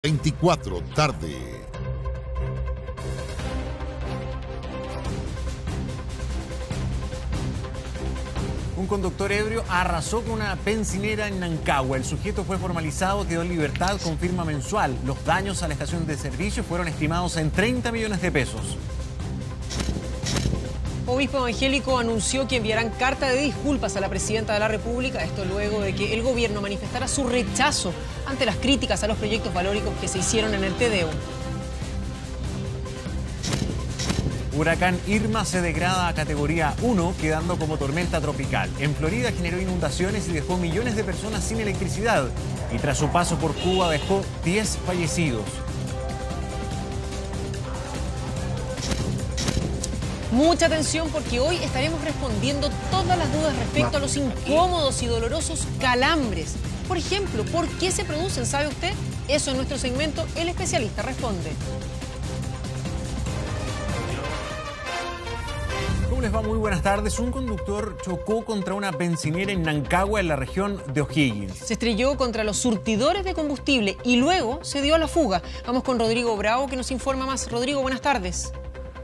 24 tarde. Un conductor ebrio arrasó con una bencinera en Nancagua. El sujeto fue formalizado, quedó en libertad con firma mensual. Los daños a la estación de servicio fueron estimados en 30 millones de pesos. Obispo evangélico anunció que enviarán carta de disculpas a la presidenta de la República, esto luego de que el gobierno manifestara su rechazo ante las críticas a los proyectos valóricos que se hicieron en el TDU. Huracán Irma se degrada a categoría 1, quedando como tormenta tropical. En Florida generó inundaciones y dejó millones de personas sin electricidad. Y tras su paso por Cuba dejó 10 fallecidos. Mucha atención porque hoy estaremos respondiendo todas las dudas respecto a los incómodos y dolorosos calambres. Por ejemplo, ¿por qué se producen? ¿Sabe usted? Eso en nuestro segmento El Especialista Responde. ¿Cómo les va? Muy buenas tardes. Un conductor chocó contra una bencinera en Nancagua, en la región de O'Higgins. Se estrelló contra los surtidores de combustible y luego se dio a la fuga. Vamos con Rodrigo Bravo que nos informa más. Rodrigo, buenas tardes.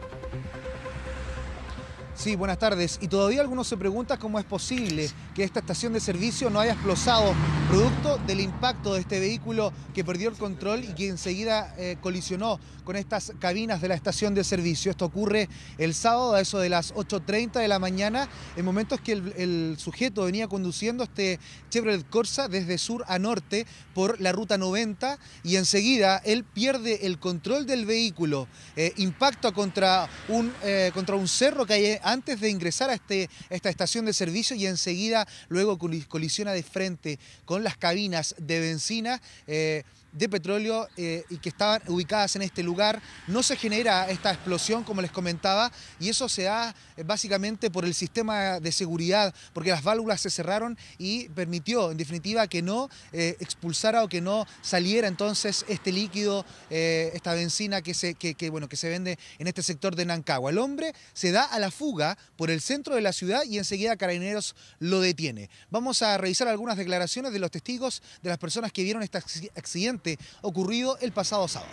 Sí, buenas tardes. Y todavía algunos se preguntan cómo es posible que esta estación de servicio no haya explosado producto del impacto de este vehículo que perdió el control y que enseguida colisionó con estas cabinas de la estación de servicio. Esto ocurre el sábado a eso de las 8:30 de la mañana, en momentos que el sujeto venía conduciendo este Chevrolet Corsa desde sur a norte por la ruta 90 y enseguida él pierde el control del vehículo, impacta contra un cerro que hay antes de ingresar a esta estación de servicio y enseguida luego colisiona de frente con las cabinas de benzina de petróleo y que estaban ubicadas en este lugar. No se genera esta explosión, como les comentaba, y eso se da básicamente por el sistema de seguridad, porque las válvulas se cerraron y permitió, en definitiva, que no expulsara o que no saliera entonces este líquido, esta benzina que se vende en este sector de Nancagua. El hombre se da a la fuga por el centro de la ciudad y enseguida Carabineros lo detiene. Vamos a revisar algunas declaraciones de los testigos, de las personas que vieron este accidente ocurrido el pasado sábado.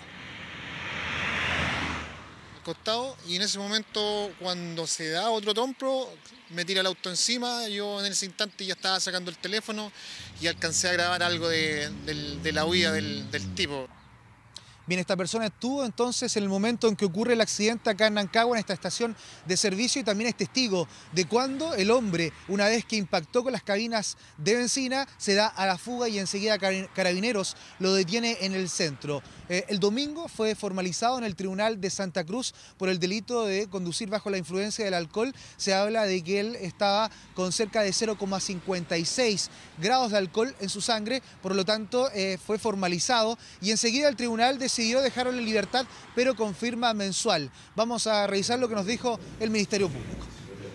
Costado, y en ese momento cuando se da otro tombro me tira el auto encima. Yo en ese instante ya estaba sacando el teléfono y alcancé a grabar algo de la huida del tipo. Bien, esta persona estuvo entonces en el momento en que ocurre el accidente acá en Nancagua, en esta estación de servicio, y también es testigo de cuando el hombre, una vez que impactó con las cabinas de benzina, se da a la fuga y enseguida Carabineros lo detiene en el centro. El domingo fue formalizado en el Tribunal de Santa Cruz por el delito de conducir bajo la influencia del alcohol. Se habla de que él estaba con cerca de 0,56 grados de alcohol en su sangre, por lo tanto fue formalizado y enseguida el tribunal decidió dejarlo en libertad, pero con firma mensual. Vamos a revisar lo que nos dijo el Ministerio Público.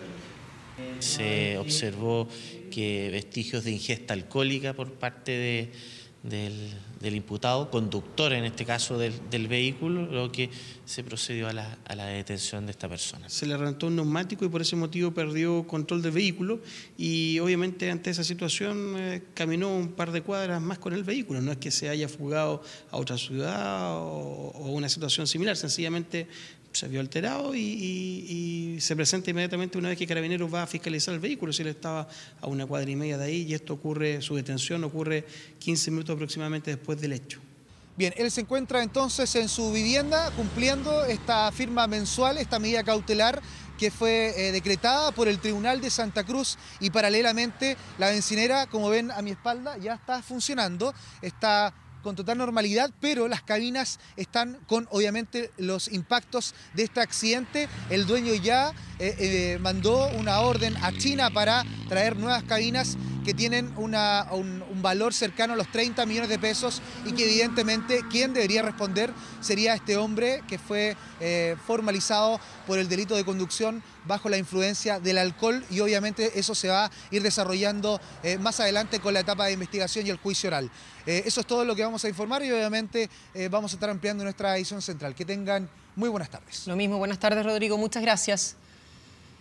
Se observó que vestigios de ingesta alcohólica por parte del imputado, conductor en este caso del vehículo, lo que se procedió a la detención de esta persona. Se le reventó un neumático y por ese motivo perdió control del vehículo y obviamente ante esa situación caminó un par de cuadras más con el vehículo. No es que se haya fugado a otra ciudad o una situación similar, sencillamente se vio alterado y se presenta inmediatamente una vez que Carabineros va a fiscalizar el vehículo. Si él estaba a una cuadra y media de ahí y esto ocurre, su detención ocurre 15 minutos aproximadamente después del hecho. Bien, él se encuentra entonces en su vivienda cumpliendo esta firma mensual, esta medida cautelar que fue decretada por el Tribunal de Santa Cruz, y paralelamente la bencinera, como ven a mi espalda, ya está funcionando, está con total normalidad, pero las cabinas están con, obviamente, los impactos de este accidente. El dueño ya mandó una orden a China para traer nuevas cabinas que tienen un valor cercano a los 30 millones de pesos y que evidentemente quien debería responder sería este hombre que fue formalizado por el delito de conducción bajo la influencia del alcohol, y obviamente eso se va a ir desarrollando más adelante con la etapa de investigación y el juicio oral. Eso es todo lo que vamos a informar y obviamente vamos a estar ampliando nuestra edición central. Que tengan muy buenas tardes. Lo mismo, buenas tardes, Rodrigo, muchas gracias.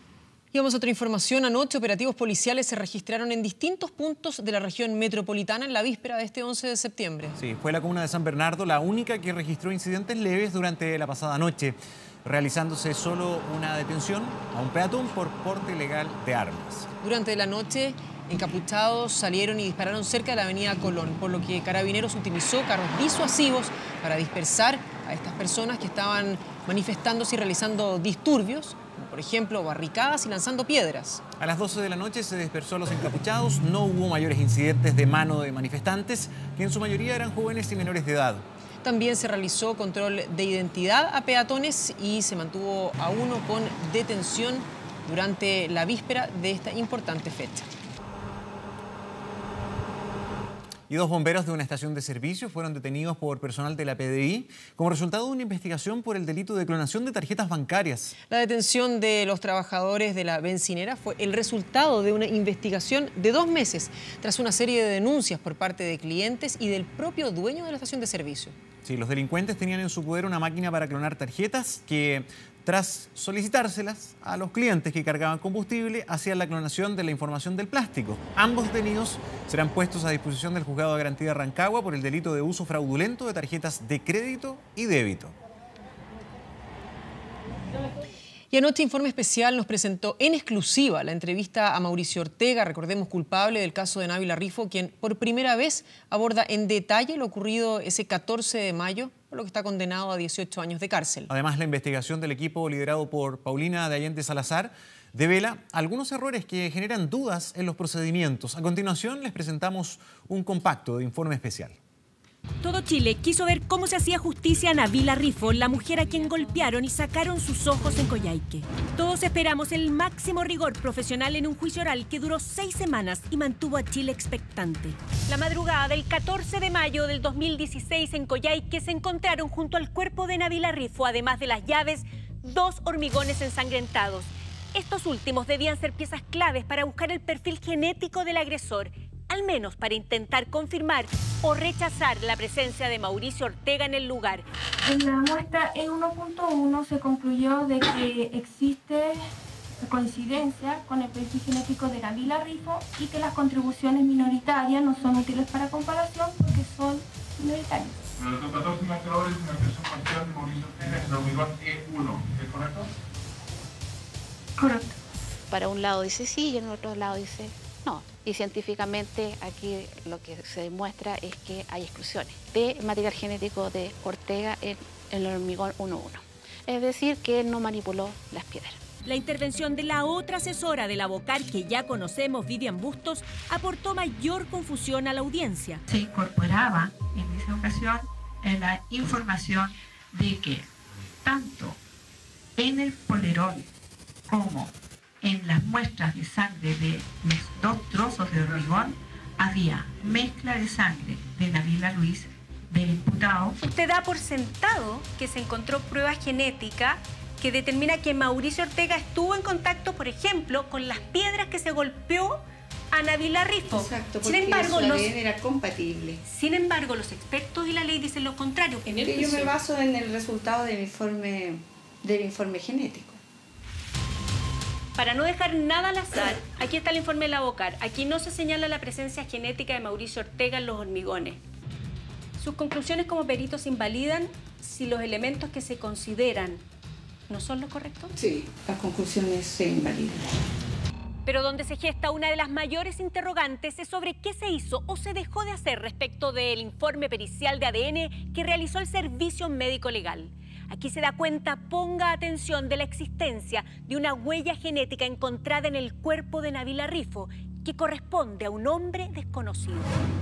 Y vamos a otra información. Anoche operativos policiales se registraron en distintos puntos de la región metropolitana en la víspera de este 11 de septiembre. Sí, fue la comuna de San Bernardo la única que registró incidentes leves durante la pasada noche, realizándose solo una detención a un peatón por porte ilegal de armas. Durante la noche, encapuchados salieron y dispararon cerca de la avenida Colón, por lo que Carabineros utilizó carros disuasivos para dispersar a estas personas que estaban manifestándose y realizando disturbios, como por ejemplo barricadas y lanzando piedras. A las 12 de la noche se dispersó a los encapuchados, no hubo mayores incidentes de mano de manifestantes, que en su mayoría eran jóvenes y menores de edad. También se realizó control de identidad a peatones y se mantuvo a uno con detención durante la víspera de esta importante fecha. Y 2 bomberos de una estación de servicio fueron detenidos por personal de la PDI como resultado de una investigación por el delito de clonación de tarjetas bancarias. La detención de los trabajadores de la bencinera fue el resultado de una investigación de 2 meses, tras una serie de denuncias por parte de clientes y del propio dueño de la estación de servicio. Sí, los delincuentes tenían en su poder una máquina para clonar tarjetas que, tras solicitárselas a los clientes que cargaban combustible, hacían la clonación de la información del plástico. Ambos detenidos serán puestos a disposición del Juzgado de Garantía de Rancagua por el delito de uso fraudulento de tarjetas de crédito y débito. Y anoche Informe Especial nos presentó en exclusiva la entrevista a Mauricio Ortega, recordemos culpable del caso de Navila Rifo, quien por primera vez aborda en detalle lo ocurrido ese 14 de mayo, por lo que está condenado a 18 años de cárcel. Además, la investigación del equipo liderado por Paulina de Allende Salazar devela algunos errores que generan dudas en los procedimientos. A continuación, les presentamos un compacto de Informe Especial. Todo Chile quiso ver cómo se hacía justicia a Navila Rifo, la mujer a quien golpearon y sacaron sus ojos en Coyhaique. Todos esperamos el máximo rigor profesional en un juicio oral que duró 6 semanas y mantuvo a Chile expectante. La madrugada del 14 de mayo del 2016 en Coyhaique se encontraron junto al cuerpo de Navila Rifo, además de las llaves, 2 hormigones ensangrentados. Estos últimos debían ser piezas claves para buscar el perfil genético del agresor, al menos para intentar confirmar o rechazar la presencia de Mauricio Ortega en el lugar. En la muestra E1.1 se concluyó de que existe coincidencia con el perfil genético de Navila Rifo y que las contribuciones minoritarias no son útiles para comparación porque son minoritarias. Pero los 14 marcadores de una expresión parcial de Mauricio Ortega en el hormigón E1, ¿es correcto? Correcto. Para un lado dice sí y en el otro lado dice no. Y científicamente aquí lo que se demuestra es que hay exclusiones de material genético de Ortega en el hormigón 1.1. Es decir, que él no manipuló las piedras. La intervención de la otra asesora de la vocal que ya conocemos, Vivian Bustos, aportó mayor confusión a la audiencia. Se incorporaba en esa ocasión la información de que tanto en el polerón como en las muestras de sangre de los 2 trozos de hormigón había mezcla de sangre de Navila Luis, del imputado. Usted da por sentado que se encontró prueba genética que determina que Mauricio Ortega estuvo en contacto, por ejemplo, con las piedras que se golpeó a Navila Rifo. Exacto, porque su ADN era compatible. Sin embargo, los expertos y la ley dicen lo contrario. Yo me baso en el resultado del informe genético. Para no dejar nada al azar, aquí está el informe de la vocal. Aquí no se señala la presencia genética de Mauricio Ortega en los hormigones. Sus conclusiones como peritos invalidan si los elementos que se consideran no son los correctos. Sí, las conclusiones se invalidan. Pero donde se gesta una de las mayores interrogantes es sobre qué se hizo o se dejó de hacer respecto del informe pericial de ADN que realizó el Servicio Médico Legal. Aquí se da cuenta, ponga atención, de la existencia de una huella genética encontrada en el cuerpo de Navila Rifo que corresponde a un hombre desconocido.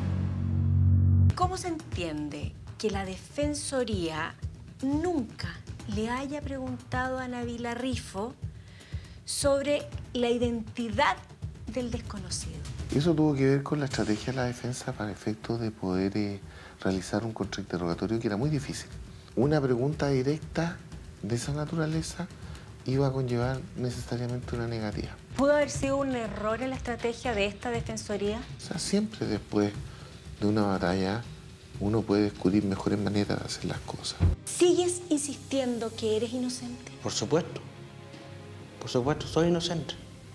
¿Cómo se entiende que la Defensoría nunca le haya preguntado a Navila Rifo sobre la identidad del desconocido? Eso tuvo que ver con la estrategia de la defensa para efectos de poder realizar un contrainterrogatorio que era muy difícil. Una pregunta directa de esa naturaleza iba a conllevar necesariamente una negativa. ¿Pudo haber sido un error en la estrategia de esta Defensoría? O sea, siempre después de una batalla uno puede descubrir mejores maneras de hacer las cosas. ¿Sigues insistiendo que eres inocente? Por supuesto, soy inocente.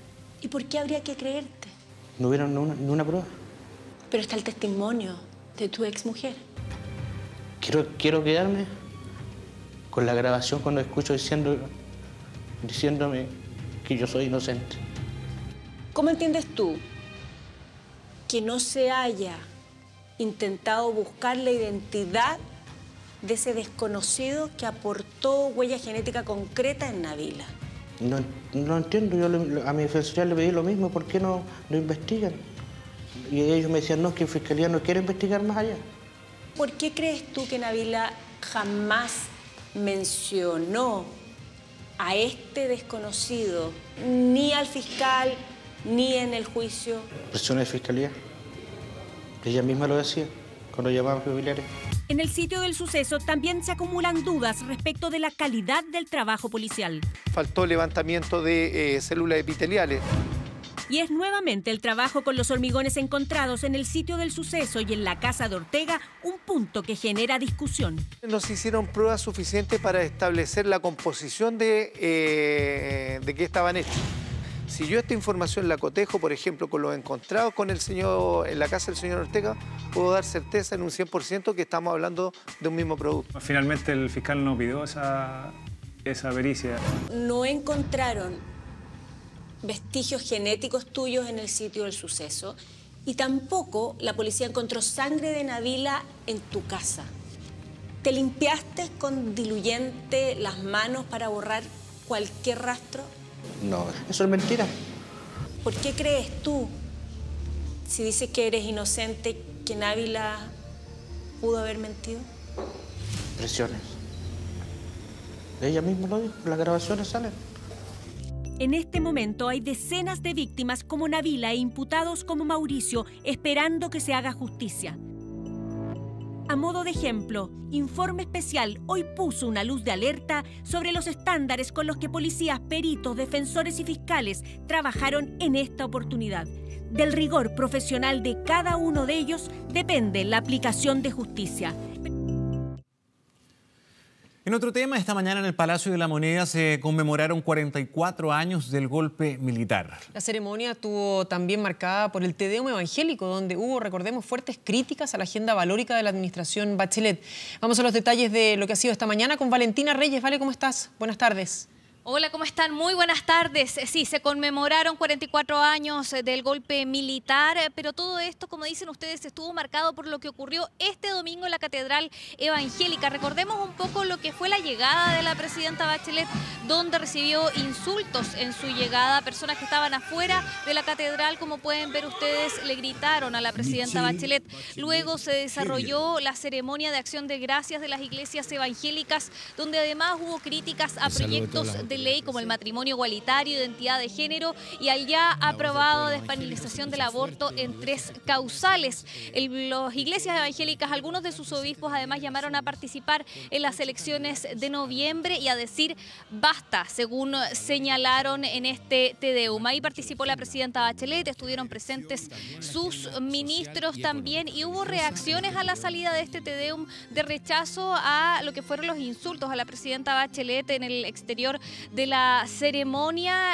¿Y por qué habría que creerte? No hubiera ni una prueba. Pero está el testimonio de tu exmujer. Quiero quedarme con la grabación cuando escucho diciéndome que yo soy inocente. ¿Cómo entiendes tú que no se haya intentado buscar la identidad de ese desconocido que aportó huella genética concreta en Nabila? No entiendo. Yo a mi defensoría le pedí lo mismo. ¿Por qué no lo investigan? Y ellos me decían, no, es que Fiscalía no quiere investigar más allá. ¿Por qué crees tú que Nabila jamás mencionó a este desconocido, ni al fiscal, ni en el juicio? Presión de Fiscalía. Ella misma lo decía cuando llamaban familiares. En el sitio del suceso también se acumulan dudas respecto de la calidad del trabajo policial. Faltó levantamiento de células epiteliales. Y es nuevamente el trabajo con los hormigones encontrados en el sitio del suceso y en la casa de Ortega un punto que genera discusión. No se hicieron pruebas suficientes para establecer la composición de qué estaban hechos. Si yo esta información la cotejo, por ejemplo, con los encontrados con el señor en la casa del señor Ortega, puedo dar certeza en un 100% que estamos hablando de un mismo producto. Finalmente el fiscal no pidió esa pericia. No encontraron vestigios genéticos tuyos en el sitio del suceso y tampoco la policía encontró sangre de Nabila en tu casa. ¿Te limpiaste con diluyente las manos para borrar cualquier rastro? No, eso es mentira. ¿Por qué crees tú, si dices que eres inocente, que Nabila pudo haber mentido? Presiones. Ella misma lo dijo, las grabaciones salen. En este momento hay decenas de víctimas como Nabila e imputados como Mauricio esperando que se haga justicia. A modo de ejemplo, Informe Especial hoy puso una luz de alerta sobre los estándares con los que policías, peritos, defensores y fiscales trabajaron en esta oportunidad. Del rigor profesional de cada uno de ellos depende la aplicación de justicia. En otro tema, esta mañana en el Palacio de la Moneda se conmemoraron 44 años del golpe militar. La ceremonia estuvo también marcada por el Te Deum evangélico, donde hubo, recordemos, fuertes críticas a la agenda valórica de la administración Bachelet. Vamos a los detalles de lo que ha sido esta mañana con Valentina Reyes. Vale, ¿cómo estás? Buenas tardes. Hola, ¿cómo están? Muy buenas tardes. Sí, se conmemoraron 44 años del golpe militar, pero todo esto, como dicen ustedes, estuvo marcado por lo que ocurrió este domingo en la Catedral Evangélica. Recordemos un poco lo que fue la llegada de la presidenta Bachelet, donde recibió insultos en su llegada. Personas que estaban afuera de la catedral, como pueden ver ustedes, le gritaron a la presidenta Bachelet. Luego se desarrolló la ceremonia de acción de gracias de las iglesias evangélicas, donde además hubo críticas a proyectos de ley como el matrimonio igualitario, identidad de género y al ya aprobado despenalización del aborto en 3 causales. Las iglesias evangélicas, algunos de sus obispos además llamaron a participar en las elecciones de noviembre y a decir basta, según señalaron en este Te Deum. Ahí participó la presidenta Bachelet, estuvieron presentes sus ministros también y hubo reacciones a la salida de este Te Deum de rechazo a lo que fueron los insultos a la presidenta Bachelet en el exterior de la ceremonia.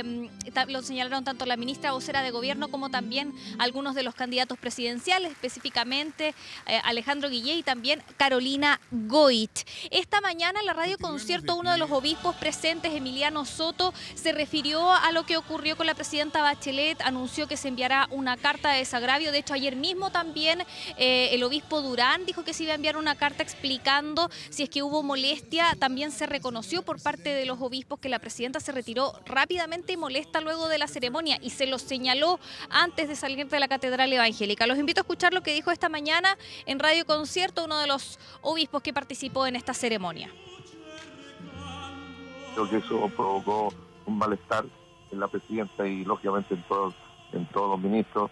Lo señalaron tanto la ministra vocera de gobierno como también algunos de los candidatos presidenciales, específicamente Alejandro Guillé y también Carolina Goit. Esta mañana en la radio concierto uno de los obispos presentes, Emiliano Soto, se refirió a lo que ocurrió con la presidenta Bachelet, anunció que se enviará una carta de desagravio. De hecho, ayer mismo también el obispo Durán dijo que se iba a enviar una carta explicando si es que hubo molestia. También se reconoció por parte de los obispos que la presidenta se retiró rápidamente y molesta luego de la ceremonia y se lo señaló antes de salir de la Catedral Evangélica. Los invito a escuchar lo que dijo esta mañana en Radio Concierto uno de los obispos que participó en esta ceremonia. Creo que eso provocó un malestar en la presidenta y lógicamente en todos los ministros.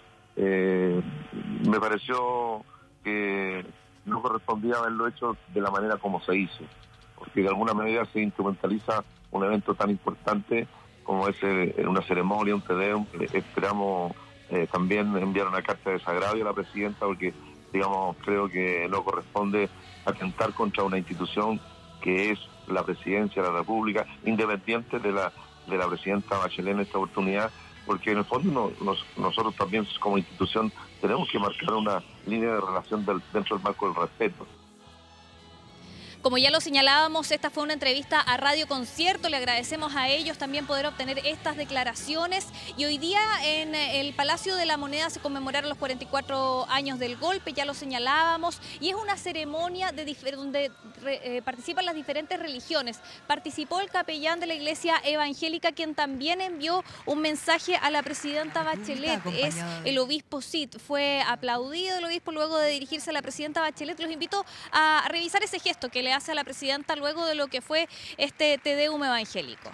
Me pareció que no correspondía haberlo hecho de la manera como se hizo, porque de alguna manera se instrumentaliza un evento tan importante como es una ceremonia, un Te Deum. Esperamos también enviar una carta de desagravio a la presidenta porque, digamos, creo que no corresponde atentar contra una institución que es la presidencia de la República, independiente de la presidenta Bachelet en esta oportunidad, porque en el fondo nosotros también como institución tenemos que marcar una línea de relación dentro del marco del respeto. Como ya lo señalábamos, esta fue una entrevista a Radio Concierto. Le agradecemos a ellos también poder obtener estas declaraciones. Y hoy día en el Palacio de la Moneda se conmemoraron los 44 años del golpe, ya lo señalábamos. Y es una ceremonia donde participan las diferentes religiones. Participó el capellán de la Iglesia Evangélica, quien también envió un mensaje a la presidenta Bachelet. Es el obispo Cid. Fue aplaudido el obispo luego de dirigirse a la presidenta Bachelet. Los invito a revisar ese gesto que le hace a la presidenta luego de lo que fue este Te Deum evangélico.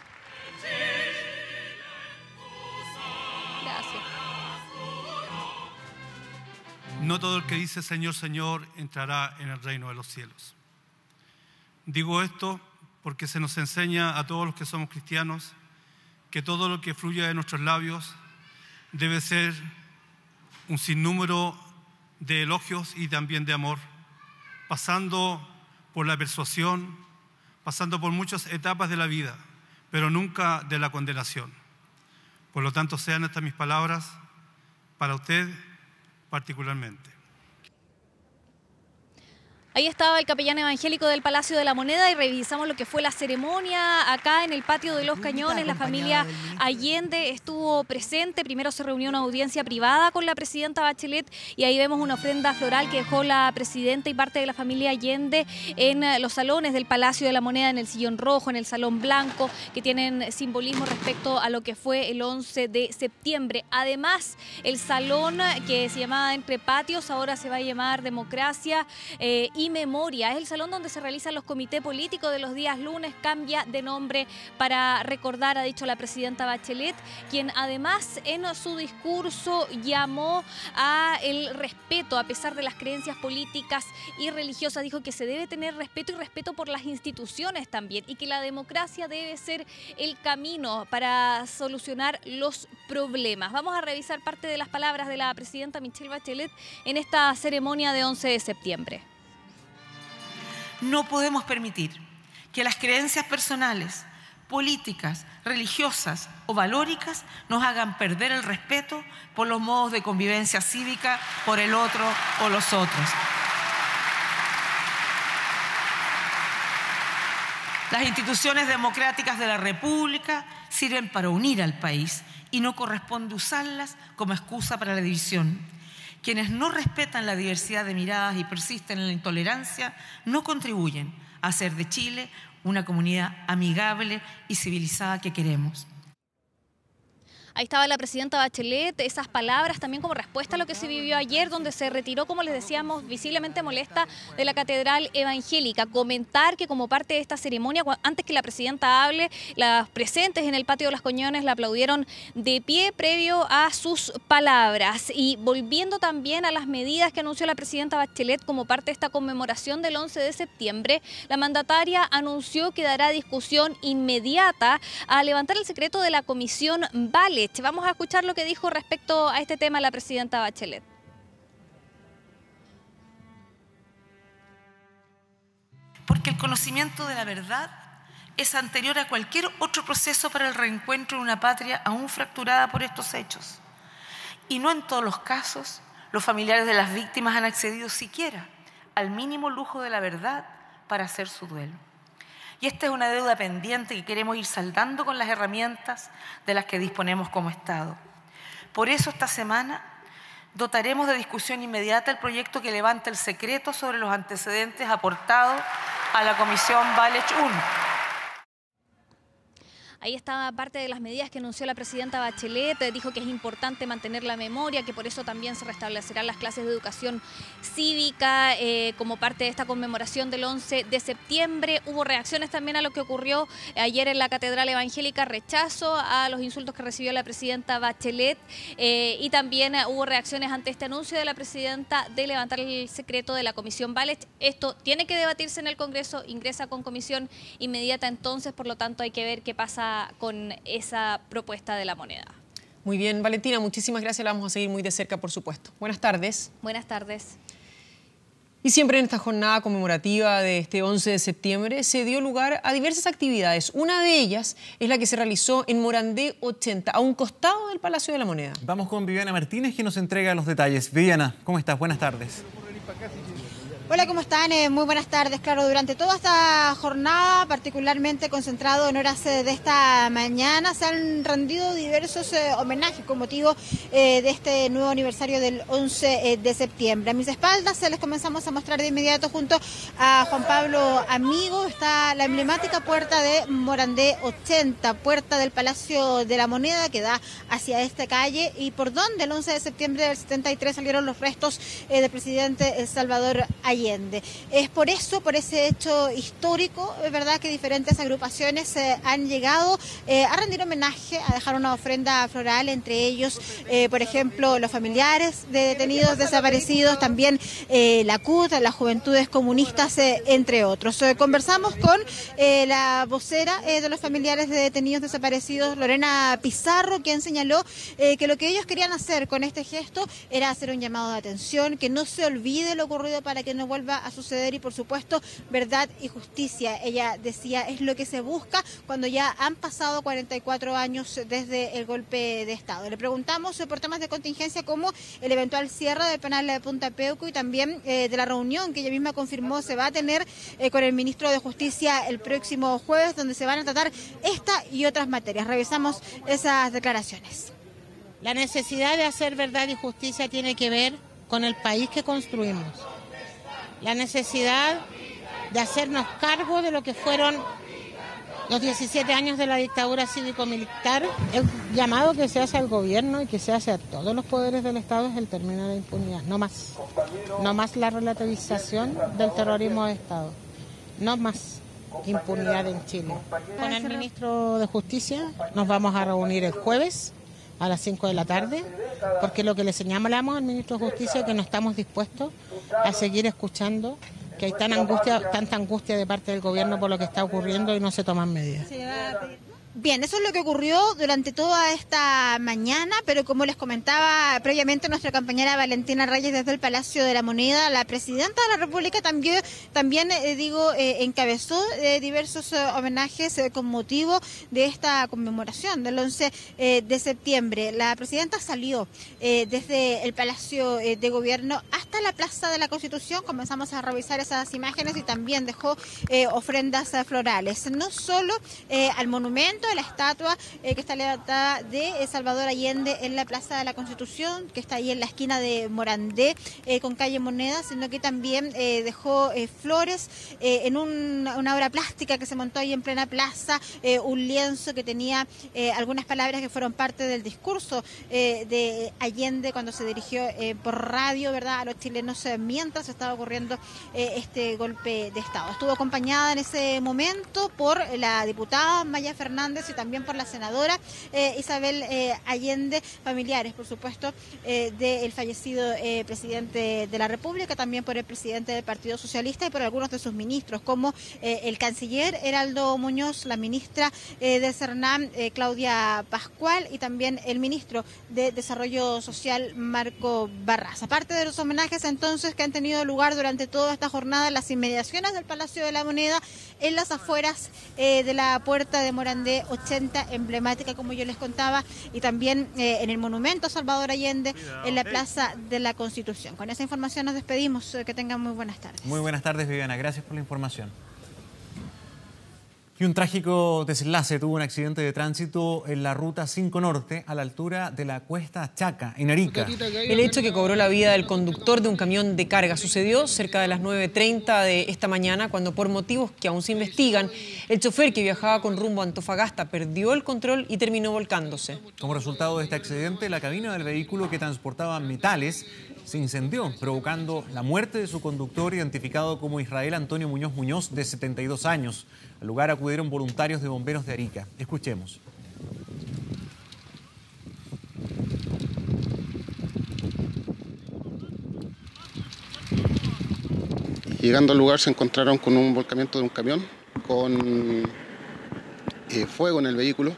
Gracias. No todo el que dice Señor, Señor entrará en el reino de los cielos. Digo esto porque se nos enseña a todos los que somos cristianos que todo lo que fluya de nuestros labios debe ser un sinnúmero de elogios y también de amor, pasando por la persuasión, pasando por muchas etapas de la vida, pero nunca de la condenación. Por lo tanto, sean estas mis palabras para usted particularmente. Ahí estaba el capellán evangélico del Palacio de la Moneda y revisamos lo que fue la ceremonia acá en el Patio de los Cañones. La familia Allende estuvo presente. Primero se reunió una audiencia privada con la presidenta Bachelet y ahí vemos una ofrenda floral que dejó la presidenta y parte de la familia Allende en los salones del Palacio de la Moneda, en el sillón rojo, en el salón blanco, que tienen simbolismo respecto a lo que fue el 11 de septiembre. Además, el salón que se llamaba Entre Patios ahora se va a llamar Democracia y Memoria. Es el salón donde se realizan los comités políticos de los días lunes. Cambia de nombre para recordar, ha dicho la presidenta Bachelet, quien además en su discurso llamó a el respeto a pesar de las creencias políticas y religiosas. Dijo que se debe tener respeto y respeto por las instituciones también y que la democracia debe ser el camino para solucionar los problemas. Vamos a revisar parte de las palabras de la presidenta Michelle Bachelet en esta ceremonia de 11 de septiembre. No podemos permitir que las creencias personales, políticas, religiosas o valóricas nos hagan perder el respeto por los modos de convivencia cívica, por el otro o los otros. Las instituciones democráticas de la República sirven para unir al país y no corresponde usarlas como excusa para la división. Quienes no respetan la diversidad de miradas y persisten en la intolerancia no contribuyen a hacer de Chile una comunidad amigable y civilizada que queremos. Ahí estaba la presidenta Bachelet, esas palabras también como respuesta a lo que se vivió ayer, donde se retiró, como les decíamos, visiblemente molesta de la Catedral Evangélica. Comentar que como parte de esta ceremonia, antes que la presidenta hable, las presentes en el Patio de los Cañones la aplaudieron de pie previo a sus palabras. Y volviendo también a las medidas que anunció la presidenta Bachelet como parte de esta conmemoración del 11 de septiembre, la mandataria anunció que dará discusión inmediata a levantar el secreto de la Comisión Vale. Vamos a escuchar lo que dijo respecto a este tema la presidenta Bachelet. Porque el conocimiento de la verdad es anterior a cualquier otro proceso para el reencuentro de una patria aún fracturada por estos hechos. Y no en todos los casos los familiares de las víctimas han accedido siquiera al mínimo lujo de la verdad para hacer su duelo. Y esta es una deuda pendiente que queremos ir saldando con las herramientas de las que disponemos como Estado. Por eso esta semana dotaremos de discusión inmediata el proyecto que levanta el secreto sobre los antecedentes aportados a la Comisión Valech 1. Ahí estaba parte de las medidas que anunció la presidenta Bachelet. Dijo que es importante mantener la memoria, que por eso también se restablecerán las clases de educación cívica como parte de esta conmemoración del 11 de septiembre. Hubo reacciones también a lo que ocurrió ayer en la Catedral Evangélica, rechazo a los insultos que recibió la presidenta Bachelet y también hubo reacciones ante este anuncio de la presidenta de levantar el secreto de la Comisión Valech. Esto tiene que debatirse en el Congreso, ingresa con comisión inmediata entonces, por lo tanto hay que ver qué pasa con esa propuesta de la moneda. Muy bien, Valentina, muchísimas gracias. La vamos a seguir muy de cerca, por supuesto. Buenas tardes. Buenas tardes. Y siempre en esta jornada conmemorativa de este 11 de septiembre se dio lugar a diversas actividades. Una de ellas es la que se realizó en Morandé 80, a un costado del Palacio de la Moneda. Vamos con Viviana Martínez, que nos entrega los detalles. Viviana, ¿cómo estás? Buenas tardes. Hola, ¿cómo están? Muy buenas tardes. Claro, durante toda esta jornada, particularmente concentrado en horas de esta mañana, se han rendido diversos homenajes con motivo de este nuevo aniversario del 11 de septiembre. A mis espaldas les comenzamos a mostrar de inmediato junto a Juan Pablo Amigo. Está la emblemática puerta de Morandé 80, puerta del Palacio de la Moneda que da hacia esta calle y por donde el 11 de septiembre del 73 salieron los restos del presidente Salvador Allende. Es por eso, por ese hecho histórico, es verdad que diferentes agrupaciones han llegado a rendir homenaje, a dejar una ofrenda floral, entre ellos, por ejemplo, los familiares de detenidos desaparecidos, también la CUT, las Juventudes Comunistas, entre otros. Conversamos con la vocera de los familiares de detenidos desaparecidos, Lorena Pizarro, quien señaló que lo que ellos querían hacer con este gesto era hacer un llamado de atención, que no se olvide lo ocurrido para que no vuelva a suceder y, por supuesto, verdad y justicia. Ella decía, es lo que se busca cuando ya han pasado 44 años desde el golpe de Estado. Le preguntamos por temas de contingencia como el eventual cierre del penal de Punta Peuco y también de la reunión que ella misma confirmó se va a tener con el ministro de Justicia el próximo jueves, donde se van a tratar esta y otras materias. Revisamos esas declaraciones. La necesidad de hacer verdad y justicia tiene que ver con el país que construimos. La necesidad de hacernos cargo de lo que fueron los 17 años de la dictadura cívico-militar. El llamado que se hace al gobierno y que se hace a todos los poderes del Estado es el término de impunidad, no más. No más la relativización del terrorismo de Estado, no más impunidad en Chile. Con el ministro de Justicia nos vamos a reunir el jueves a las 5 de la tarde, porque lo que le señalamos al ministro de Justicia es que no estamos dispuestos a seguir escuchando que hay tanta angustia de parte del gobierno por lo que está ocurriendo y no se toman medidas. Bien, eso es lo que ocurrió durante toda esta mañana, pero como les comentaba previamente nuestra compañera Valentina Reyes desde el Palacio de la Moneda, la presidenta de la República también encabezó diversos homenajes con motivo de esta conmemoración del 11 de septiembre. La presidenta salió desde el Palacio de Gobierno hasta la Plaza de la Constitución. Comenzamos a revisar esas imágenes y también dejó ofrendas florales, no solo al monumento, de la estatua que está levantada de Salvador Allende en la Plaza de la Constitución, que está ahí en la esquina de Morandé con calle Moneda, sino que también dejó flores en una obra plástica que se montó ahí en plena plaza, un lienzo que tenía algunas palabras que fueron parte del discurso de Allende cuando se dirigió por radio, ¿verdad?, a los chilenos mientras estaba ocurriendo este golpe de Estado. Estuvo acompañada en ese momento por la diputada Maya Fernández y también por la senadora Isabel Allende, familiares, por supuesto, del fallecido presidente de la República, también por el presidente del Partido Socialista y por algunos de sus ministros, como el canciller Heraldo Muñoz, la ministra de Cernam, Claudia Pascual, y también el ministro de Desarrollo Social, Marco Barras. Aparte de los homenajes, entonces, que han tenido lugar durante toda esta jornada en las inmediaciones del Palacio de la Moneda, en las afueras de la puerta de Morandé 80, emblemática, como yo les contaba, y también en el monumento a Salvador Allende, en la Plaza de la Constitución. Con esa información nos despedimos. Que tengan muy buenas tardes. Muy buenas tardes, Viviana. Gracias por la información. Y un trágico desenlace tuvo un accidente de tránsito en la Ruta 5 Norte, a la altura de la Cuesta Chaca, en Arica. El hecho que cobró la vida del conductor de un camión de carga sucedió cerca de las 9:30 de esta mañana, cuando por motivos que aún se investigan, el chofer que viajaba con rumbo a Antofagasta perdió el control y terminó volcándose. Como resultado de este accidente, la cabina del vehículo que transportaba metales se incendió, provocando la muerte de su conductor, identificado como Israel Antonio Muñoz, de 72 años. Al lugar acudieron voluntarios de bomberos de Arica. Escuchemos. Llegando al lugar se encontraron con un volcamiento de un camión con fuego en el vehículo.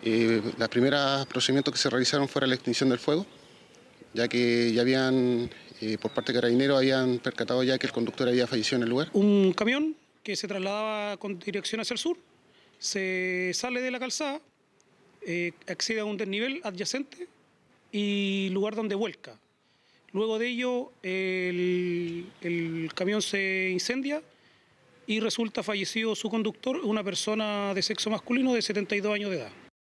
Los primeros procedimientos que se realizaron fue la extinción del fuego, ya que ya habían por parte de Carabineros habían percatado ya que el conductor había fallecido en el lugar. Un camión que se trasladaba con dirección hacia el sur, se sale de la calzada, accede a un desnivel adyacente y lugar donde vuelca. Luego de ello, el camión se incendia y resulta fallecido su conductor, una persona de sexo masculino de 72 años de edad.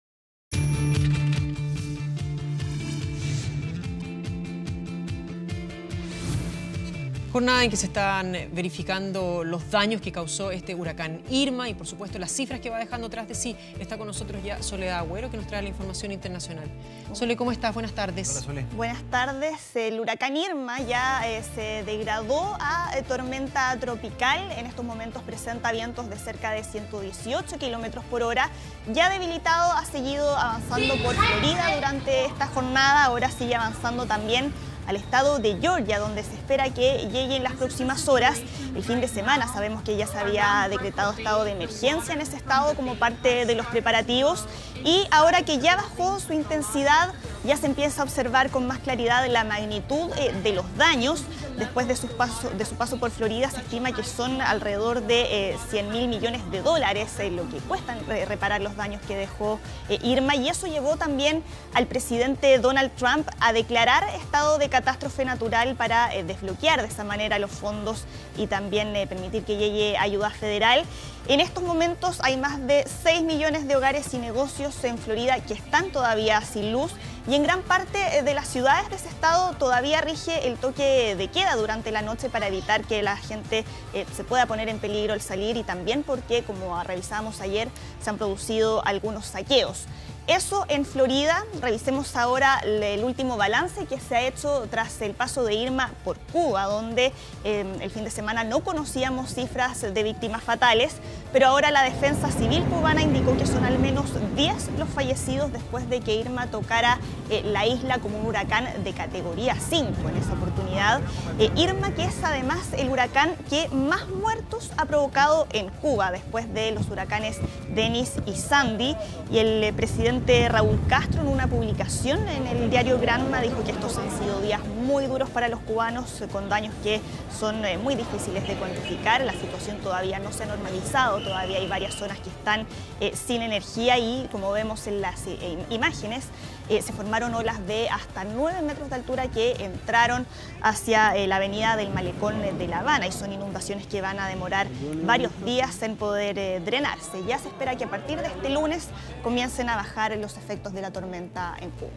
Jornada en que se están verificando los daños que causó este huracán Irma y por supuesto las cifras que va dejando tras de sí. Está con nosotros ya Soledad Agüero, que nos trae la información internacional. Sole, ¿cómo estás? Buenas tardes. Hola, Sole. Buenas tardes. El huracán Irma ya se degradó a tormenta tropical. En estos momentos presenta vientos de cerca de 118 kilómetros por hora. Ya debilitado, ha seguido avanzando por Florida durante esta jornada. Ahora sigue avanzando también al estado de Georgia, donde se espera que llegue en las próximas horas. El fin de semana sabemos que ya se había decretado estado de emergencia en ese estado como parte de los preparativos, y ahora que ya bajó su intensidad, ya se empieza a observar con más claridad la magnitud de los daños. Después de su paso por Florida, se estima que son alrededor de 100.000 millones de dólares lo que cuesta reparar los daños que dejó Irma, y eso llevó también al presidente Donald Trump a declarar estado de catástrofe natural para desbloquear de esa manera los fondos y también permitir que llegue ayuda federal. En estos momentos hay más de 6 millones de hogares y negocios en Florida que están todavía sin luz, y en gran parte de las ciudades de ese estado todavía rige el toque de queda durante la noche para evitar que la gente se pueda poner en peligro al salir, y también porque, como revisamos ayer, se han producido algunos saqueos. Eso en Florida. Revisemos ahora el último balance que se ha hecho tras el paso de Irma por Cuba, donde el fin de semana no conocíamos cifras de víctimas fatales, pero ahora la Defensa Civil cubana indicó que son al menos 10 los fallecidos después de que Irma tocara la isla como un huracán de categoría 5 en esa oportunidad. Irma, que es además el huracán que más muertos ha provocado en Cuba después de los huracanes Denis y Sandy, y el presidente Raúl Castro en una publicación en el diario Granma dijo que estos han sido días muy duros para los cubanos, con daños que son muy difíciles de cuantificar. La situación todavía no se ha normalizado, todavía hay varias zonas que están sin energía, y como vemos en las imágenes, se formaron olas de hasta 9 metros de altura que entraron hacia la avenida del Malecón de La Habana, y son inundaciones que van a demorar varios días en poder drenarse. Ya se espera que a partir de este lunes comiencen a bajar los efectos de la tormenta en Cuba.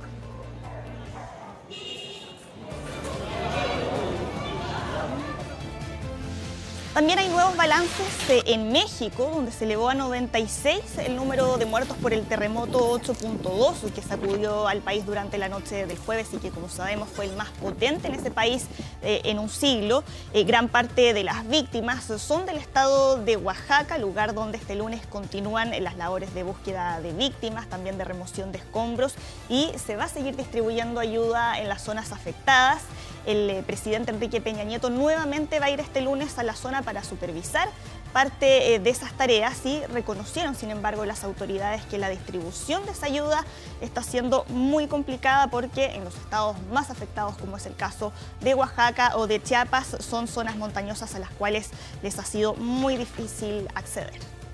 También hay nuevos balances en México, donde se elevó a 96 el número de muertos por el terremoto 8.2 que sacudió al país durante la noche del jueves, y que, como sabemos, fue el más potente en ese país en un siglo. Gran parte de las víctimas son del estado de Oaxaca, lugar donde este lunes continúan las labores de búsqueda de víctimas, también de remoción de escombros, y se va a seguir distribuyendo ayuda en las zonas afectadas. El presidente Enrique Peña Nieto nuevamente va a ir este lunes a la zona para supervisar parte de esas tareas, y reconocieron, sin embargo, las autoridades que la distribución de esa ayuda está siendo muy complicada, porque en los estados más afectados, como es el caso de Oaxaca o de Chiapas, son zonas montañosas a las cuales les ha sido muy difícil acceder.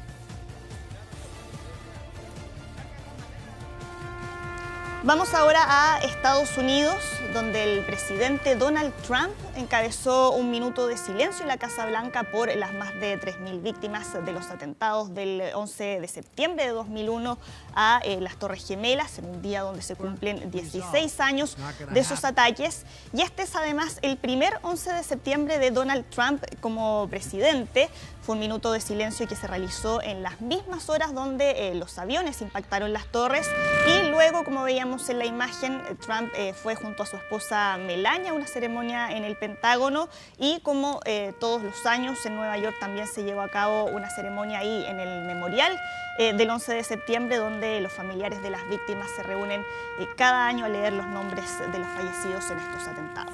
Vamos ahora a Estados Unidos, donde el presidente Donald Trump encabezó un minuto de silencio en la Casa Blanca por las más de 3.000 víctimas de los atentados del 11 de septiembre de 2001 a las Torres Gemelas, en un día donde se cumplen 16 años de esos ataques. Y este es además el primer 11 de septiembre de Donald Trump como presidente. Fue un minuto de silencio que se realizó en las mismas horas donde los aviones impactaron las torres, y luego, como veíamos en la imagen, Trump fue junto a su esposa Melania a una ceremonia en el Pentágono, y como todos los años en Nueva York también se llevó a cabo una ceremonia ahí en el memorial del 11 de septiembre, donde los familiares de las víctimas se reúnen cada año a leer los nombres de los fallecidos en estos atentados.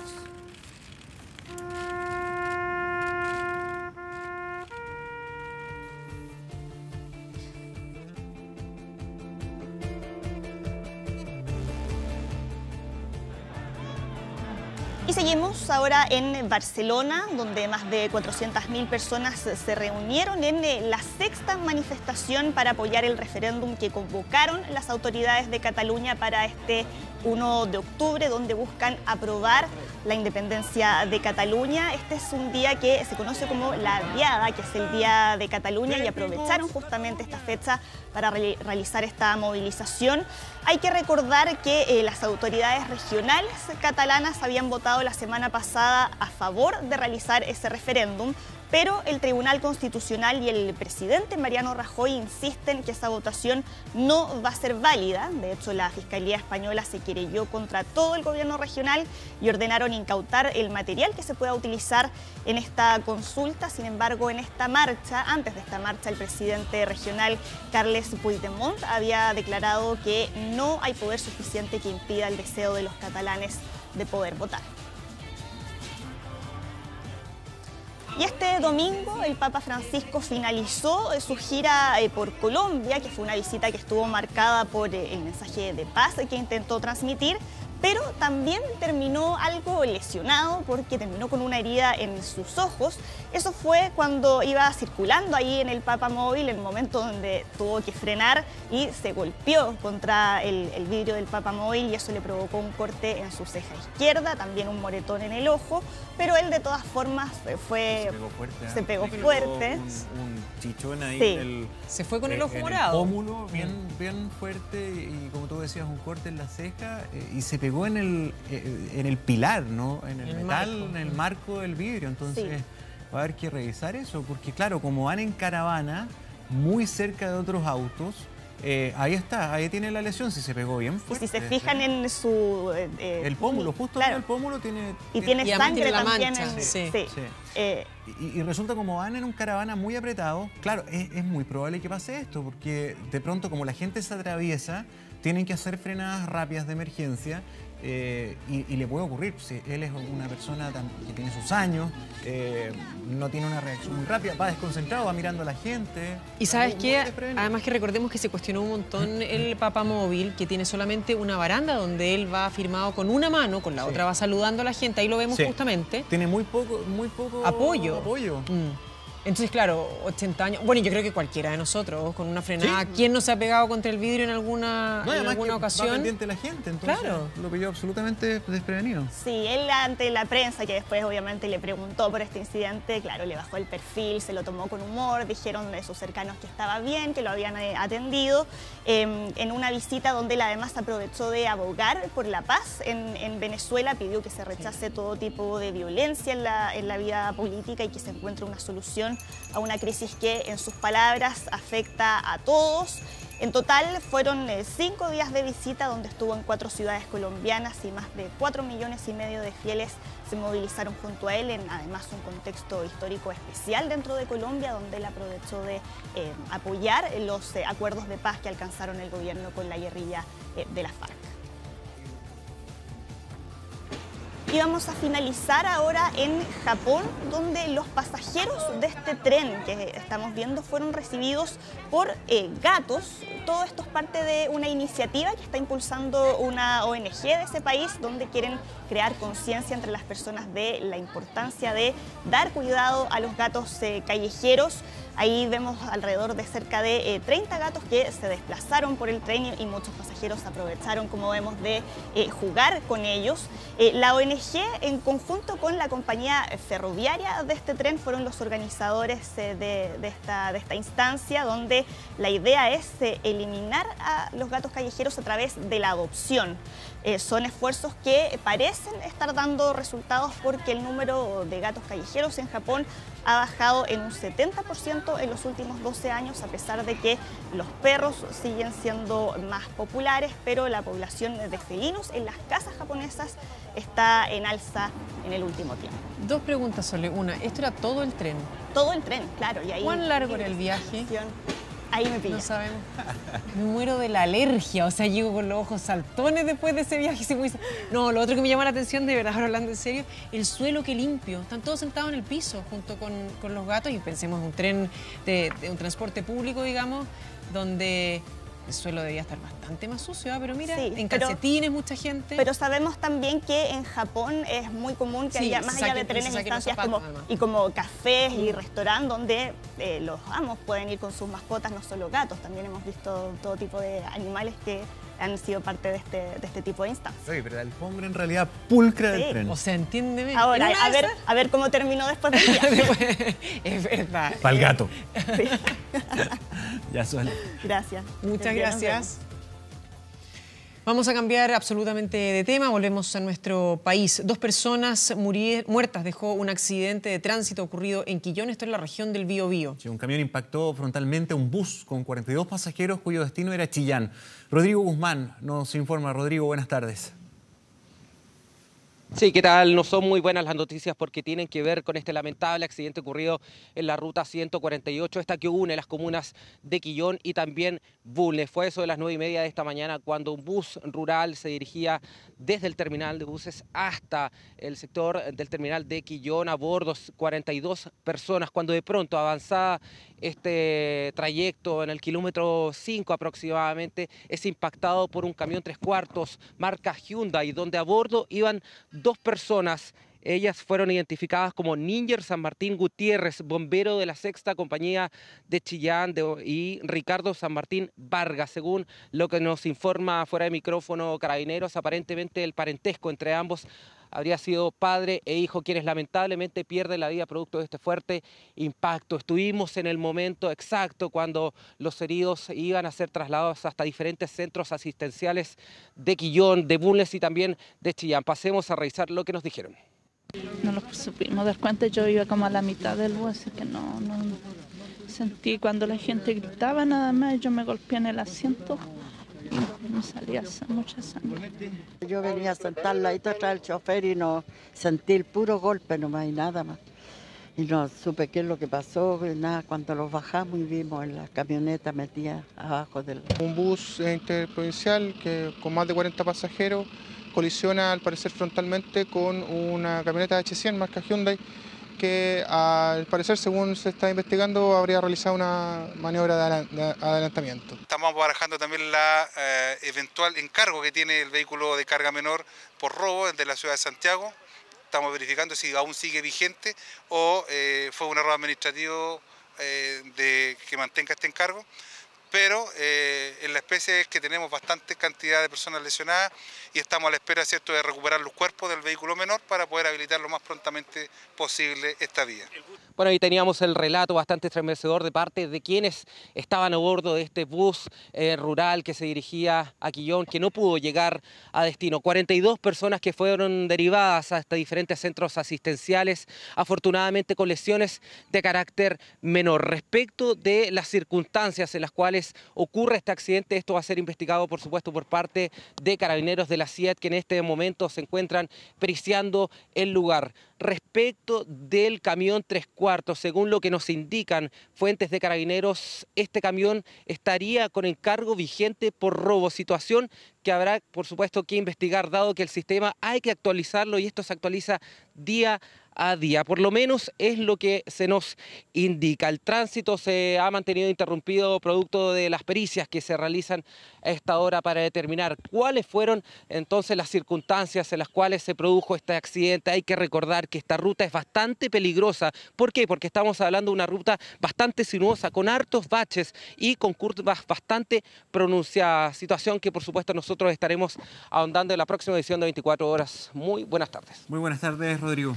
Y seguimos ahora en Barcelona, donde más de 400.000 personas se reunieron en la sexta manifestación para apoyar el referéndum que convocaron las autoridades de Cataluña para este 1 de octubre, donde buscan aprobar la independencia de Cataluña. Este es un día que se conoce como la Diada, que es el Día de Cataluña, y aprovecharon justamente esta fecha para realizar esta movilización. Hay que recordar que las autoridades regionales catalanas habían votado la semana pasada a favor de realizar ese referéndum, pero el Tribunal Constitucional y el presidente Mariano Rajoy insisten que esa votación no va a ser válida. De hecho, la Fiscalía Española se querelló contra todo el gobierno regional y ordenaron incautar el material que se pueda utilizar en esta consulta. Sin embargo, en esta marcha, antes de esta marcha, el presidente regional Carles Puigdemont había declarado que no hay poder suficiente que impida el deseo de los catalanes de poder votar. Y este domingo el Papa Francisco finalizó su gira por Colombia, que fue una visita que estuvo marcada por el mensaje de paz que intentó transmitir, pero también terminó algo lesionado porque terminó con una herida en sus ojos. Eso fue cuando iba circulando ahí en el Papamóvil, el momento donde tuvo que frenar y se golpeó contra el vidrio del Papamóvil, y eso le provocó un corte en su ceja izquierda, también un moretón en el ojo, pero él de todas formas se pegó fuerte. Un chichón ahí. Sí. Se fue con el ojo morado. El pómulo bien fuerte, y como tú decías, un corte en la ceja, y se pegó en el pilar, ¿no? En el metal, en el marco del vidrio. Entonces va a haber que revisar eso, porque claro, como van en caravana, muy cerca de otros autos, ahí tiene la lesión, si se pegó bien fuerte. Y si se fijan en su... el pómulo, justo en el pómulo tiene... Y tiene sangre también. Y resulta, como van en un caravana muy apretado, claro, es muy probable que pase esto, porque de pronto, como la gente se atraviesa, tienen que hacer frenadas rápidas de emergencia, y le puede ocurrir. Si él es una persona que tiene sus años, no tiene una reacción muy rápida, va desconcentrado, va mirando a la gente. Y ¿sabes qué? Además, que recordemos que se cuestionó un montón el Papamóvil, que tiene solamente una baranda donde él va firmado con una mano, con la otra va saludando a la gente. Ahí lo vemos justamente. Tiene muy poco apoyo. Entonces, claro, 80 años... Bueno, yo creo que cualquiera de nosotros, con una frenada, ¿quién no se ha pegado contra el vidrio en alguna ocasión? Va pendiente la gente, entonces lo pilló absolutamente desprevenido. Sí, él ante la prensa, que después obviamente le preguntó por este incidente, claro, le bajó el perfil, se lo tomó con humor, dijeron de sus cercanos que estaba bien, que lo habían atendido, en una visita donde él además aprovechó de abogar por la paz en Venezuela, pidió que se rechace todo tipo de violencia en la vida política y que se encuentre una solución a una crisis que, en sus palabras, afecta a todos. En total fueron 5 días de visita, donde estuvo en 4 ciudades colombianas, y más de 4,5 millones de fieles se movilizaron junto a él, en además un contexto histórico especial dentro de Colombia, donde él aprovechó de apoyar los acuerdos de paz que alcanzaron el gobierno con la guerrilla de la FARC. Y vamos a finalizar ahora en Japón, donde los pasajeros de este tren que estamos viendo fueron recibidos por gatos. Todo esto es parte de una iniciativa que está impulsando una ONG de ese país, donde quieren crear conciencia entre las personas de la importancia de dar cuidado a los gatos callejeros. Ahí vemos alrededor de cerca de 30 gatos que se desplazaron por el tren, y muchos pasajeros aprovecharon, como vemos, de jugar con ellos. La ONG, en conjunto con la compañía ferroviaria de este tren, fueron los organizadores de esta instancia, donde la idea es eliminar a los gatos callejeros a través de la adopción. Son esfuerzos que parecen estar dando resultados, porque el número de gatos callejeros en Japón ha bajado en un 70% en los últimos 12 años, a pesar de que los perros siguen siendo más populares, pero la población de felinos en las casas japonesas está en alza en el último tiempo. 2 preguntas, Sole. Una, ¿esto era todo el tren? Todo el tren, claro. Y ahí, ¿cuán largo era el viaje? Ahí me pilla. No sabemos. Me muero de la alergia, o sea, llego con los ojos saltones después de ese viaje. No, lo otro que me llama la atención, de verdad, ahora hablando en serio, el suelo que limpio. Están todos sentados en el piso junto con los gatos, y pensemos en un tren, de un transporte público, digamos, donde El suelo debería estar bastante más sucio, pero mira, Sí, en calcetines mucha gente. Pero sabemos también que en Japón es muy común que haya, más allá de trenes, instancias como cafés y restaurantes donde los amos pueden ir con sus mascotas, no solo gatos. También hemos visto todo tipo de animales que han sido parte de este tipo de instancias. Oye, pero la alfombra en realidad pulcra del tren. O sea, entiéndeme. Ahora, a ver cómo terminó después del viaje. Es verdad. Para el gato. Sí. Ya suena. Gracias. Muchas gracias. Vamos a cambiar absolutamente de tema, volvemos a nuestro país. 2 personas muertas dejó un accidente de tránsito ocurrido en Quillón, esto en la región del Biobío. Sí, un camión impactó frontalmente a un bus con 42 pasajeros cuyo destino era Chillán. Rodrigo Guzmán nos informa. Rodrigo, buenas tardes. Sí, ¿qué tal? No son muy buenas las noticias porque tienen que ver con este lamentable accidente ocurrido en la ruta 148, esta que une las comunas de Quillón y también Bulnes. Fue eso de las 9:30 de esta mañana cuando un bus rural se dirigía desde el terminal de buses hasta el sector del terminal de Quillón, a bordo 42 personas, cuando de pronto avanzaba este trayecto en el kilómetro 5 aproximadamente, es impactado por un camión 3/4 marca Hyundai, donde a bordo iban 2 personas. Ellas fueron identificadas como Níger San Martín Gutiérrez, bombero de la 6ª Compañía de Chillán, y Ricardo San Martín Vargas. Según lo que nos informa fuera de micrófono Carabineros, aparentemente el parentesco entre ambos habría sido padre e hijo, quienes lamentablemente pierden la vida producto de este fuerte impacto. Estuvimos en el momento exacto cuando los heridos iban a ser trasladados hasta diferentes centros asistenciales de Quillón, de Bulnes y también de Chillán. Pasemos a revisar lo que nos dijeron. No lo supimos dar cuenta, yo iba como a la mitad del bus, así que no sentí cuando la gente gritaba nada más, yo me golpeé en el asiento. Me salía mucha sangre. Yo venía a sentarla ahí atrás del chofer y no sentí el puro golpe nomás y nada más. Y no supe qué es lo que pasó, nada, cuando los bajamos y vimos en la camioneta metida abajo del... Un bus interprovincial que con más de 40 pasajeros colisiona al parecer frontalmente con una camioneta H100 marca Hyundai que al parecer, según se está investigando, habría realizado una maniobra de adelantamiento. Estamos barajando también la eventual encargo que tiene el vehículo de carga menor por robo desde la ciudad de Santiago. Estamos verificando si aún sigue vigente o fue un error administrativo que mantenga este encargo. Pero en la especie es que tenemos bastante cantidad de personas lesionadas y estamos a la espera, ¿cierto?, de recuperar los cuerpos del vehículo menor para poder habilitar lo más prontamente posible esta vía. Bueno, ahí teníamos el relato bastante estremecedor de parte de quienes estaban a bordo de este bus rural que se dirigía a Quillón, que no pudo llegar a destino. 42 personas que fueron derivadas hasta diferentes centros asistenciales, afortunadamente con lesiones de carácter menor. Respecto de las circunstancias en las cuales ocurre este accidente, esto va a ser investigado, por supuesto, por parte de Carabineros de la CIET, que en este momento se encuentran periciando el lugar. Respecto del camión 3/4, según lo que nos indican fuentes de Carabineros, este camión estaría con encargo vigente por robo, situación que habrá, por supuesto, que investigar, dado que el sistema hay que actualizarlo y esto se actualiza día a día. Por lo menos es lo que se nos indica. El tránsito se ha mantenido interrumpido producto de las pericias que se realizan a esta hora para determinar cuáles fueron entonces las circunstancias en las cuales se produjo este accidente. Hay que recordar que esta ruta es bastante peligrosa. ¿Por qué? Porque estamos hablando de una ruta bastante sinuosa, con hartos baches y con curvas bastante pronunciadas. Situación que, por supuesto, nosotros estaremos ahondando en la próxima edición de 24 horas. Muy buenas tardes. Muy buenas tardes, Rodrigo.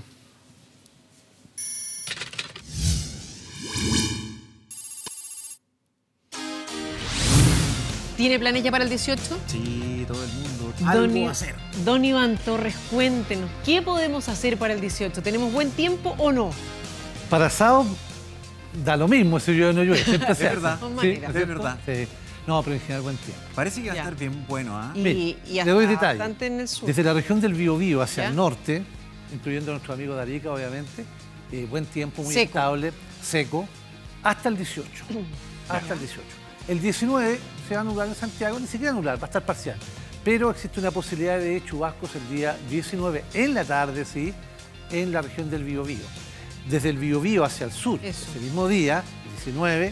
¿Tiene planes ya para el 18? Sí, todo el mundo. Algo va a hacer. Don Iván Torres, cuéntenos, ¿qué podemos hacer para el 18? ¿Tenemos buen tiempo o no? Para asado da lo mismo si llueve o no llueve. Siempre es verdad. Sí, es verdad. Sí. No, pero en general buen tiempo. Parece que va a estar bien bueno, ¿ah? Y le doy detalles. Bastante en el sur. Desde la región del Biobío hacia el norte, incluyendo a nuestro amigo de Arica, obviamente, buen tiempo, muy estable, seco, hasta el 18. Hasta el 18. El 19 se va a nublar en Santiago, ni siquiera nublar, va a estar parcial. Pero existe una posibilidad de chubascos el día 19 en la tarde, sí, en la región del Biobío. Desde el Biobío hacia el sur, ese mismo día, 19,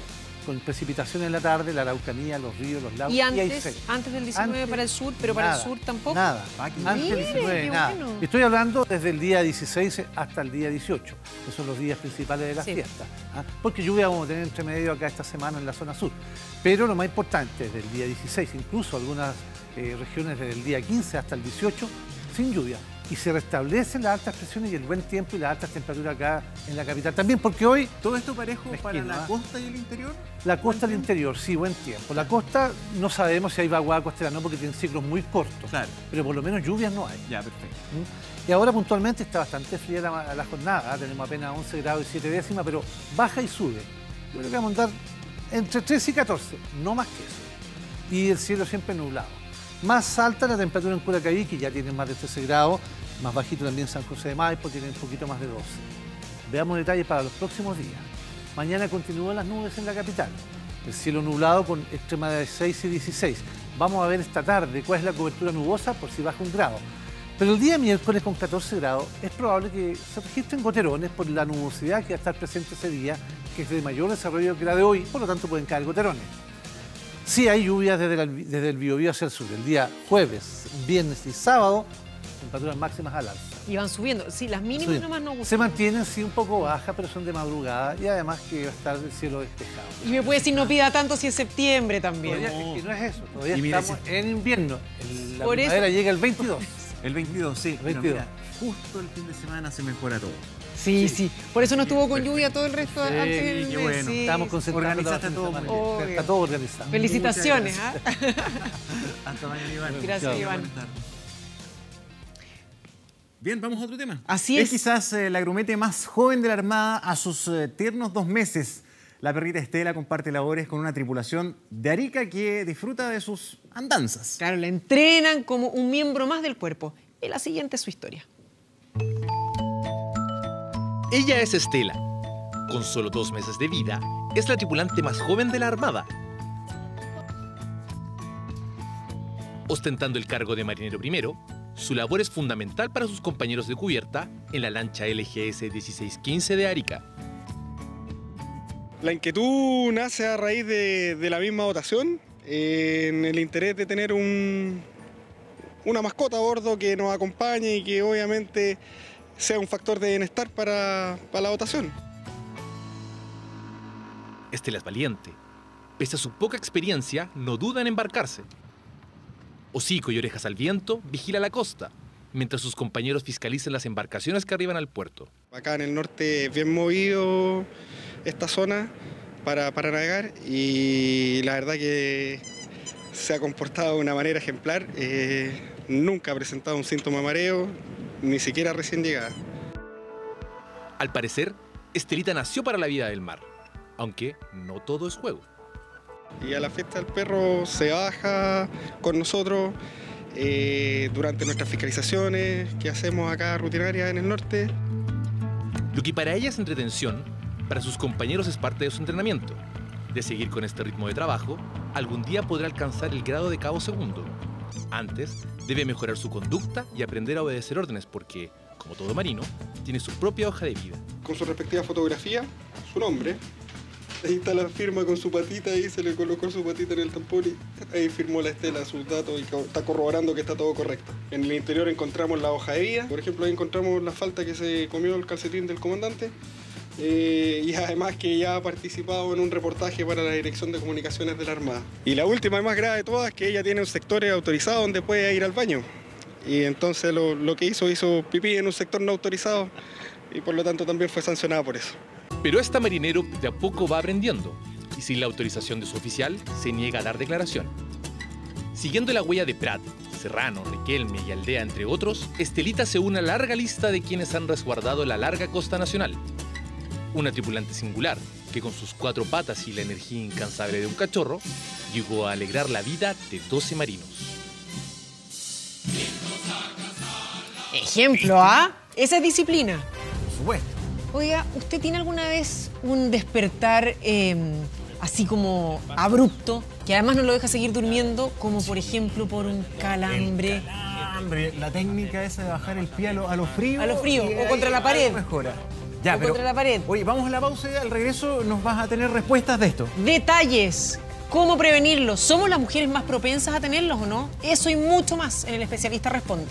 con precipitación en la tarde, la Araucanía, los ríos, los lagos. ¿Y antes, hay seco. antes del 19 para el sur, pero nada, para el sur tampoco? Nada, antes del 19 nada. Bueno. Estoy hablando desde el día 16 hasta el día 18, que son los días principales de la fiesta. Porque lluvia vamos a tener entre medio acá esta semana en la zona sur. Pero lo más importante, desde el día 16, incluso algunas regiones desde el día 15 hasta el 18, sin lluvia. Y se restablecen las altas presiones y el buen tiempo y las altas temperaturas acá en la capital. También porque hoy... ¿Todo esto parejo para la costa y el interior? La costa y el interior, sí, buen tiempo. La costa no sabemos si hay vaguada costera, no, porque tienen ciclos muy cortos. Claro. Pero por lo menos lluvias no hay. Ya, perfecto. Y ahora puntualmente está bastante fría la jornada. Tenemos apenas 11 grados y 7 décimas, pero baja y sube. Yo creo que vamos a andar entre 13 y 14, no más que eso. Y el cielo siempre nublado. Más alta la temperatura en Curacaví, que ya tiene más de 13 grados. Más bajito también San José de Maipo, tiene un poquito más de 12. Veamos detalles para los próximos días. Mañana continúan las nubes en la capital. El cielo nublado con extrema de 6 y 16. Vamos a ver esta tarde cuál es la cobertura nubosa por si baja 1 grado. Pero el día miércoles con 14 grados es probable que se registren goterones por la nubosidad que va a estar presente ese día, que es de mayor desarrollo que la de hoy, por lo tanto pueden caer goterones. Sí hay lluvias desde el Biobío hacia el sur. El día jueves, viernes y sábado, temperaturas máximas al alza. Y van subiendo. Sí, las mínimas nomás no gustan. Se mantienen, sí, un poco bajas, pero son de madrugada y además que va a estar el cielo despejado. Y me puede decir, no pida tanto si es septiembre también. Todavía, es que no es eso, todavía estamos en invierno. La primavera llega el 22. El 22, sí. El 22. Mira, justo el fin de semana se mejora todo. Sí. Por eso no estuvo con lluvia todo el resto antes del mes. Qué bueno. Sí. Estamos concentrados. Organizaste todo muy bien. Está todo organizado. Felicitaciones. Hasta mañana, Iván. Gracias, Iván. Bien, vamos a otro tema. Así es. Es quizás la grumete más joven de la Armada a sus tiernos 2 meses. La perrita Estela comparte labores con una tripulación de Arica que disfruta de sus andanzas. Claro, la entrenan como un miembro más del cuerpo. Y la siguiente es su historia. Ella es Estela. Con solo 2 meses de vida, es la tripulante más joven de la Armada. Ostentando el cargo de marinero primero, su labor es fundamental para sus compañeros de cubierta en la lancha LGS 1615 de Arica. La inquietud nace a raíz de la misma dotación, en el interés de tener una mascota a bordo que nos acompañe y que obviamente sea un factor de bienestar para la dotación. Estela es valiente. Pese a su poca experiencia, no duda en embarcarse. Hocico y orejas al viento, vigila la costa, mientras sus compañeros fiscalizan las embarcaciones que arriban al puerto. Acá en el norte es bien movido esta zona para navegar y la verdad que se ha comportado de una manera ejemplar. Nunca ha presentado un síntoma de mareo, ni siquiera recién llegada. Al parecer, Estelita nació para la vida del mar, aunque no todo es juego. Y a la fiesta del perro se baja con nosotros durante nuestras fiscalizaciones que hacemos acá rutinarias en el norte. Lo que para ella es entretención, para sus compañeros es parte de su entrenamiento. De seguir con este ritmo de trabajo, algún día podrá alcanzar el grado de cabo segundo. Antes, debe mejorar su conducta y aprender a obedecer órdenes porque, como todo marino, tiene su propia hoja de vida. Con su respectiva fotografía, su nombre. Ahí está la firma con su patita, ahí se le colocó su patita en el tampón y ahí firmó la Estela sus datos y está corroborando que está todo correcto. En el interior encontramos la hoja de vida, por ejemplo ahí encontramos la falta que se comió el calcetín del comandante y además que ya ha participado en un reportaje para la Dirección de Comunicaciones de la Armada. Y la última y más grave de todas es que ella tiene un sector autorizado donde puede ir al baño y entonces lo que hizo pipí en un sector no autorizado y por lo tanto también fue sancionada por eso. Pero esta marinero de a poco va aprendiendo y sin la autorización de su oficial se niega a dar declaración. Siguiendo la huella de Prat, Serrano, Riquelme y Aldea, entre otros, Estelita se une a la larga lista de quienes han resguardado la larga costa nacional. Una tripulante singular que con sus 4 patas y la energía incansable de un cachorro llegó a alegrar la vida de 12 marinos. Ejemplo, ¿ah? Esa es disciplina. Por supuesto. Oiga, ¿usted tiene alguna vez un despertar así como abrupto, que además no lo deja seguir durmiendo, como por ejemplo por un calambre? La técnica esa de bajar el pie a lo frío. A lo frío, o contra la pared. Mejora. o contra la pared. Oye, vamos a la pausa y al regreso nos vas a tener respuestas de esto. Detalles. ¿Cómo prevenirlos? ¿Somos las mujeres más propensas a tenerlos o no? Eso y mucho más en El Especialista Responde.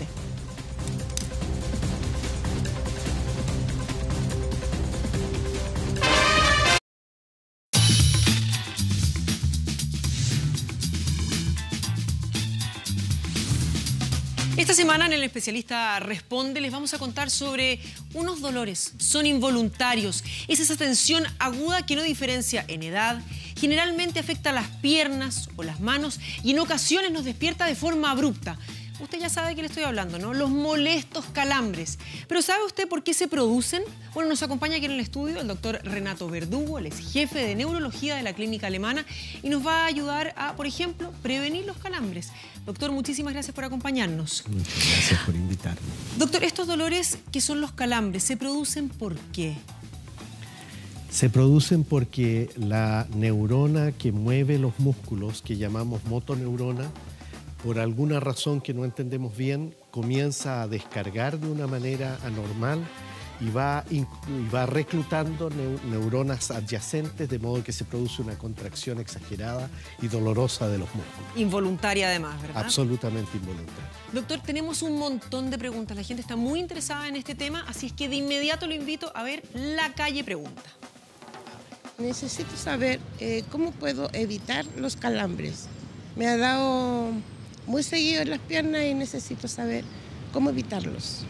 Esta semana en El Especialista Responde les vamos a contar sobre unos dolores. Son involuntarios. Es esa tensión aguda que no diferencia en edad. Generalmente afecta a las piernas o las manos y en ocasiones nos despierta de forma abrupta. Usted ya sabe de qué le estoy hablando, ¿no? Los molestos calambres. Pero ¿sabe usted por qué se producen? Bueno, nos acompaña aquí en el estudio el doctor Renato Verdugo, él es jefe de neurología de la clínica alemana y nos va a ayudar a, por ejemplo, prevenir los calambres. Doctor, muchísimas gracias por acompañarnos. Muchas gracias por invitarme. Doctor, estos dolores que son los calambres, ¿se producen por qué? Se producen porque la neurona que mueve los músculos, que llamamos motoneurona, por alguna razón que no entendemos bien, comienza a descargar de una manera anormal y va reclutando neuronas adyacentes, de modo que se produce una contracción exagerada y dolorosa de los músculos. Involuntaria además, ¿verdad? Absolutamente involuntaria. Doctor, tenemos un montón de preguntas. La gente está muy interesada en este tema, así es que de inmediato lo invito a ver La Calle Pregunta. Necesito saber cómo puedo evitar los calambres. Me ha dado muy seguido en las piernas y necesito saber cómo evitarlos.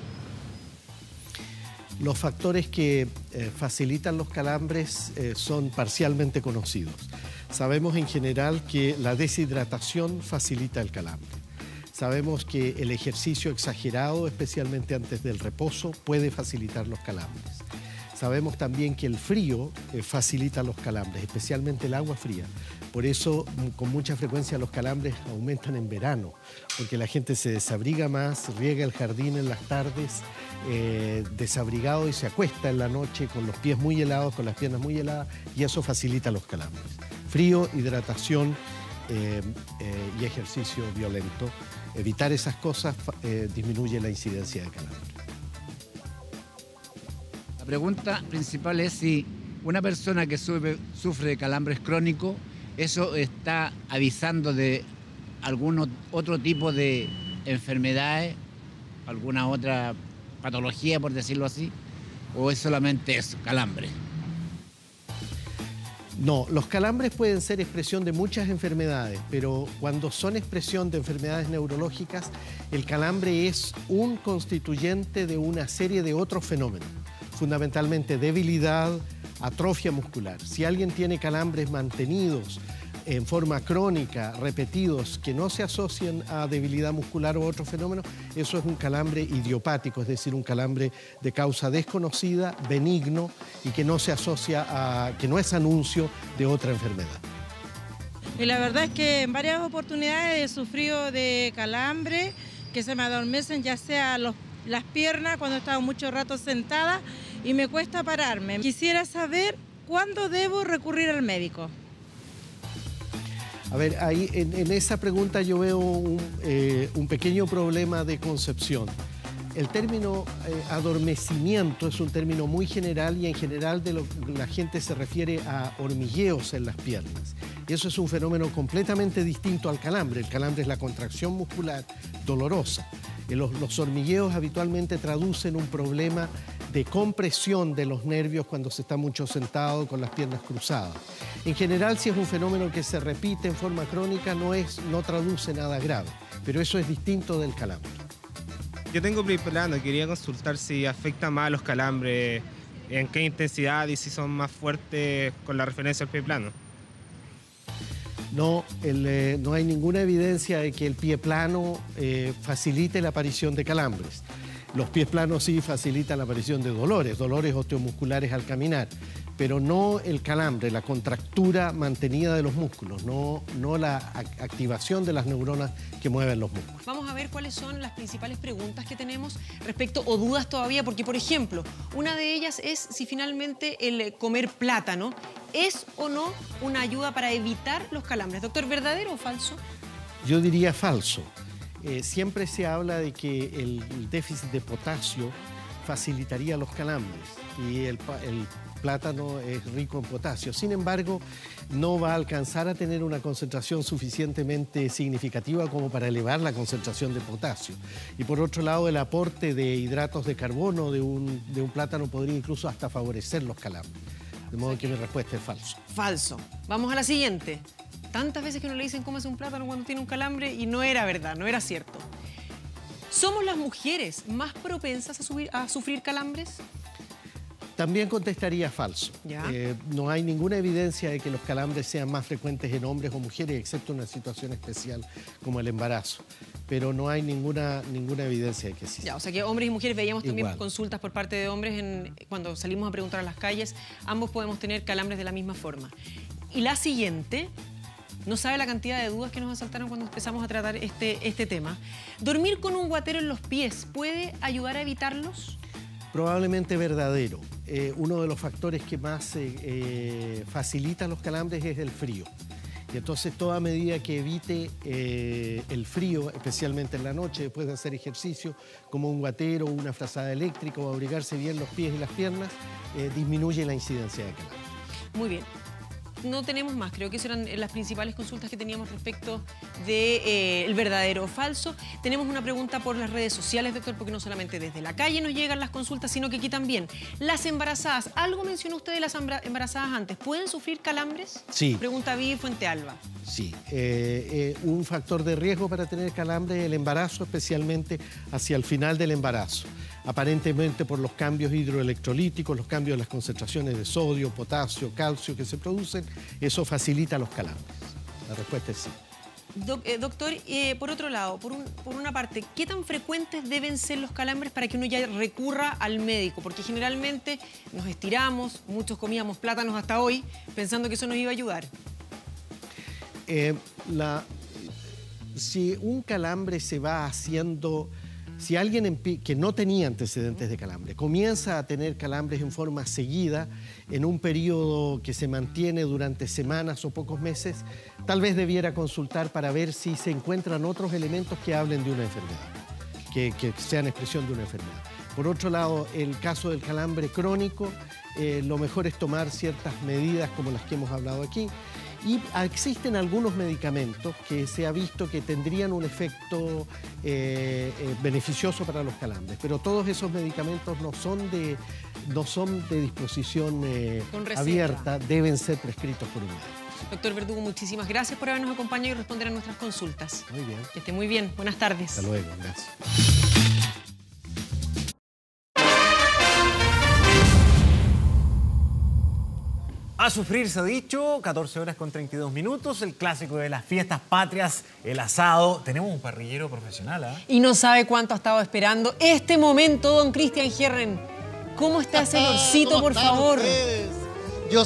Los factores que facilitan los calambres son parcialmente conocidos. Sabemos en general que la deshidratación facilita el calambre. Sabemos que el ejercicio exagerado, especialmente antes del reposo, puede facilitar los calambres. Sabemos también que el frío facilita los calambres, especialmente el agua fría. Por eso, con mucha frecuencia, los calambres aumentan en verano, porque la gente se desabriga más, riega el jardín en las tardes, desabrigado y se acuesta en la noche con los pies muy helados, con las piernas muy heladas, y eso facilita los calambres. Frío, hidratación y ejercicio violento. Evitar esas cosas disminuye la incidencia de calambres. La pregunta principal es si una persona que sufre de calambres crónicos, eso está avisando de algún otro tipo de enfermedades, alguna otra patología, por decirlo así, o es solamente eso, calambre. No, los calambres pueden ser expresión de muchas enfermedades, pero cuando son expresión de enfermedades neurológicas, el calambre es un constituyente de una serie de otros fenómenos, fundamentalmente debilidad, atrofia muscular. Si alguien tiene calambres mantenidos en forma crónica, repetidos, que no se asocian a debilidad muscular o otro fenómeno, eso es un calambre idiopático, es decir, un calambre de causa desconocida, benigno y que no se asocia a, que no es anuncio de otra enfermedad. Y la verdad es que en varias oportunidades he sufrido de calambre, que se me adormecen ya sea las piernas cuando he estado mucho rato sentada y me cuesta pararme. Quisiera saber cuándo debo recurrir al médico. A ver, ahí en esa pregunta yo veo un pequeño problema de concepción. El término adormecimiento es un término muy general y en general la gente se refiere a hormigueos en las piernas. Y eso es un fenómeno completamente distinto al calambre. El calambre es la contracción muscular dolorosa. Los hormigueos habitualmente traducen un problema de compresión de los nervios cuando se está mucho sentado con las piernas cruzadas. En general, si es un fenómeno que se repite en forma crónica, no traduce nada grave, pero eso es distinto del calambre. Yo tengo preplano, quería consultar si afecta más a los calambres, en qué intensidad y si son más fuertes con la referencia al pie plano. No, no hay ninguna evidencia de que el pie plano facilite la aparición de calambres. Los pies planos sí facilitan la aparición de dolores osteomusculares al caminar, pero no el calambre, la contractura mantenida de los músculos, no la activación de las neuronas que mueven los músculos. Vamos a ver cuáles son las principales preguntas que tenemos respecto, o dudas todavía, porque, por ejemplo, una de ellas es si finalmente el comer plátano es o no una ayuda para evitar los calambres. Doctor, ¿verdadero o falso? Yo diría falso. Siempre se habla de que el déficit de potasio facilitaría los calambres y el plátano es rico en potasio. Sin embargo, no va a alcanzar a tener una concentración suficientemente significativa como para elevar la concentración de potasio. Y por otro lado, el aporte de hidratos de carbono de un plátano podría incluso hasta favorecer los calambres. De modo que mi respuesta es falso. Falso. Vamos a la siguiente. Tantas veces que uno le dicen cómase un plátano cuando tiene un calambre y no era verdad, no era cierto. ¿Somos las mujeres más propensas a sufrir calambres? También contestaría falso. No hay ninguna evidencia de que los calambres sean más frecuentes en hombres o mujeres, excepto en una situación especial como el embarazo. Pero no hay ninguna evidencia de que sí. O sea que hombres y mujeres veíamos también Igual. consultas por parte de hombres cuando salimos a preguntar a las calles. Ambos podemos tener calambres de la misma forma. Y la siguiente, no sabe la cantidad de dudas que nos asaltaron cuando empezamos a tratar este tema. ¿Dormir con un guatero en los pies puede ayudar a evitarlos? Probablemente verdadero. Uno de los factores que más facilita los calambres es el frío. Y entonces toda medida que evite el frío, especialmente en la noche, después de hacer ejercicio, como un guatero, una frazada eléctrica o abrigarse bien los pies y las piernas, disminuye la incidencia de calambres. Muy bien. No tenemos más, creo que esas eran las principales consultas que teníamos respecto del verdadero o falso. Tenemos una pregunta por las redes sociales, doctor, porque no solamente desde la calle nos llegan las consultas, sino que aquí también. Las embarazadas, algo mencionó usted de las embarazadas antes, ¿pueden sufrir calambres? Sí. Pregunta Vivi Fuentealba. Sí, un factor de riesgo para tener calambre es el embarazo, especialmente hacia el final del embarazo. Aparentemente por los cambios hidroelectrolíticos, los cambios de las concentraciones de sodio, potasio, calcio que se producen, eso facilita los calambres. La respuesta es sí. Doctor, por otro lado, por una parte, ¿qué tan frecuentes deben ser los calambres para que uno ya recurra al médico? Porque generalmente nos estiramos, muchos comíamos plátanos hasta hoy, pensando que eso nos iba a ayudar. Si un calambre se va haciendo... Si alguien que no tenía antecedentes de calambre comienza a tener calambres en forma seguida, en un periodo que se mantiene durante semanas o pocos meses, tal vez debiera consultar para ver si se encuentran otros elementos que hablen de una enfermedad, que sean expresión de una enfermedad. Por otro lado, el caso del calambre crónico, lo mejor es tomar ciertas medidas como las que hemos hablado aquí. Y existen algunos medicamentos que se ha visto que tendrían un efecto beneficioso para los calambres, pero todos esos medicamentos no son de disposición abierta, deben ser prescritos por un médico. Doctor Verdugo, muchísimas gracias por habernos acompañado y responder a nuestras consultas. Muy bien. Que esté muy bien. Buenas tardes. Hasta luego. Gracias. A sufrir se ha dicho, 14 horas con 32 minutos, el clásico de las fiestas patrias, el asado. Tenemos un parrillero profesional, ¿ah? Y no sabe cuánto ha estado esperando este momento, don Cristian Herren. ¿Cómo está ese olorcito, por favor? Ustedes? Yo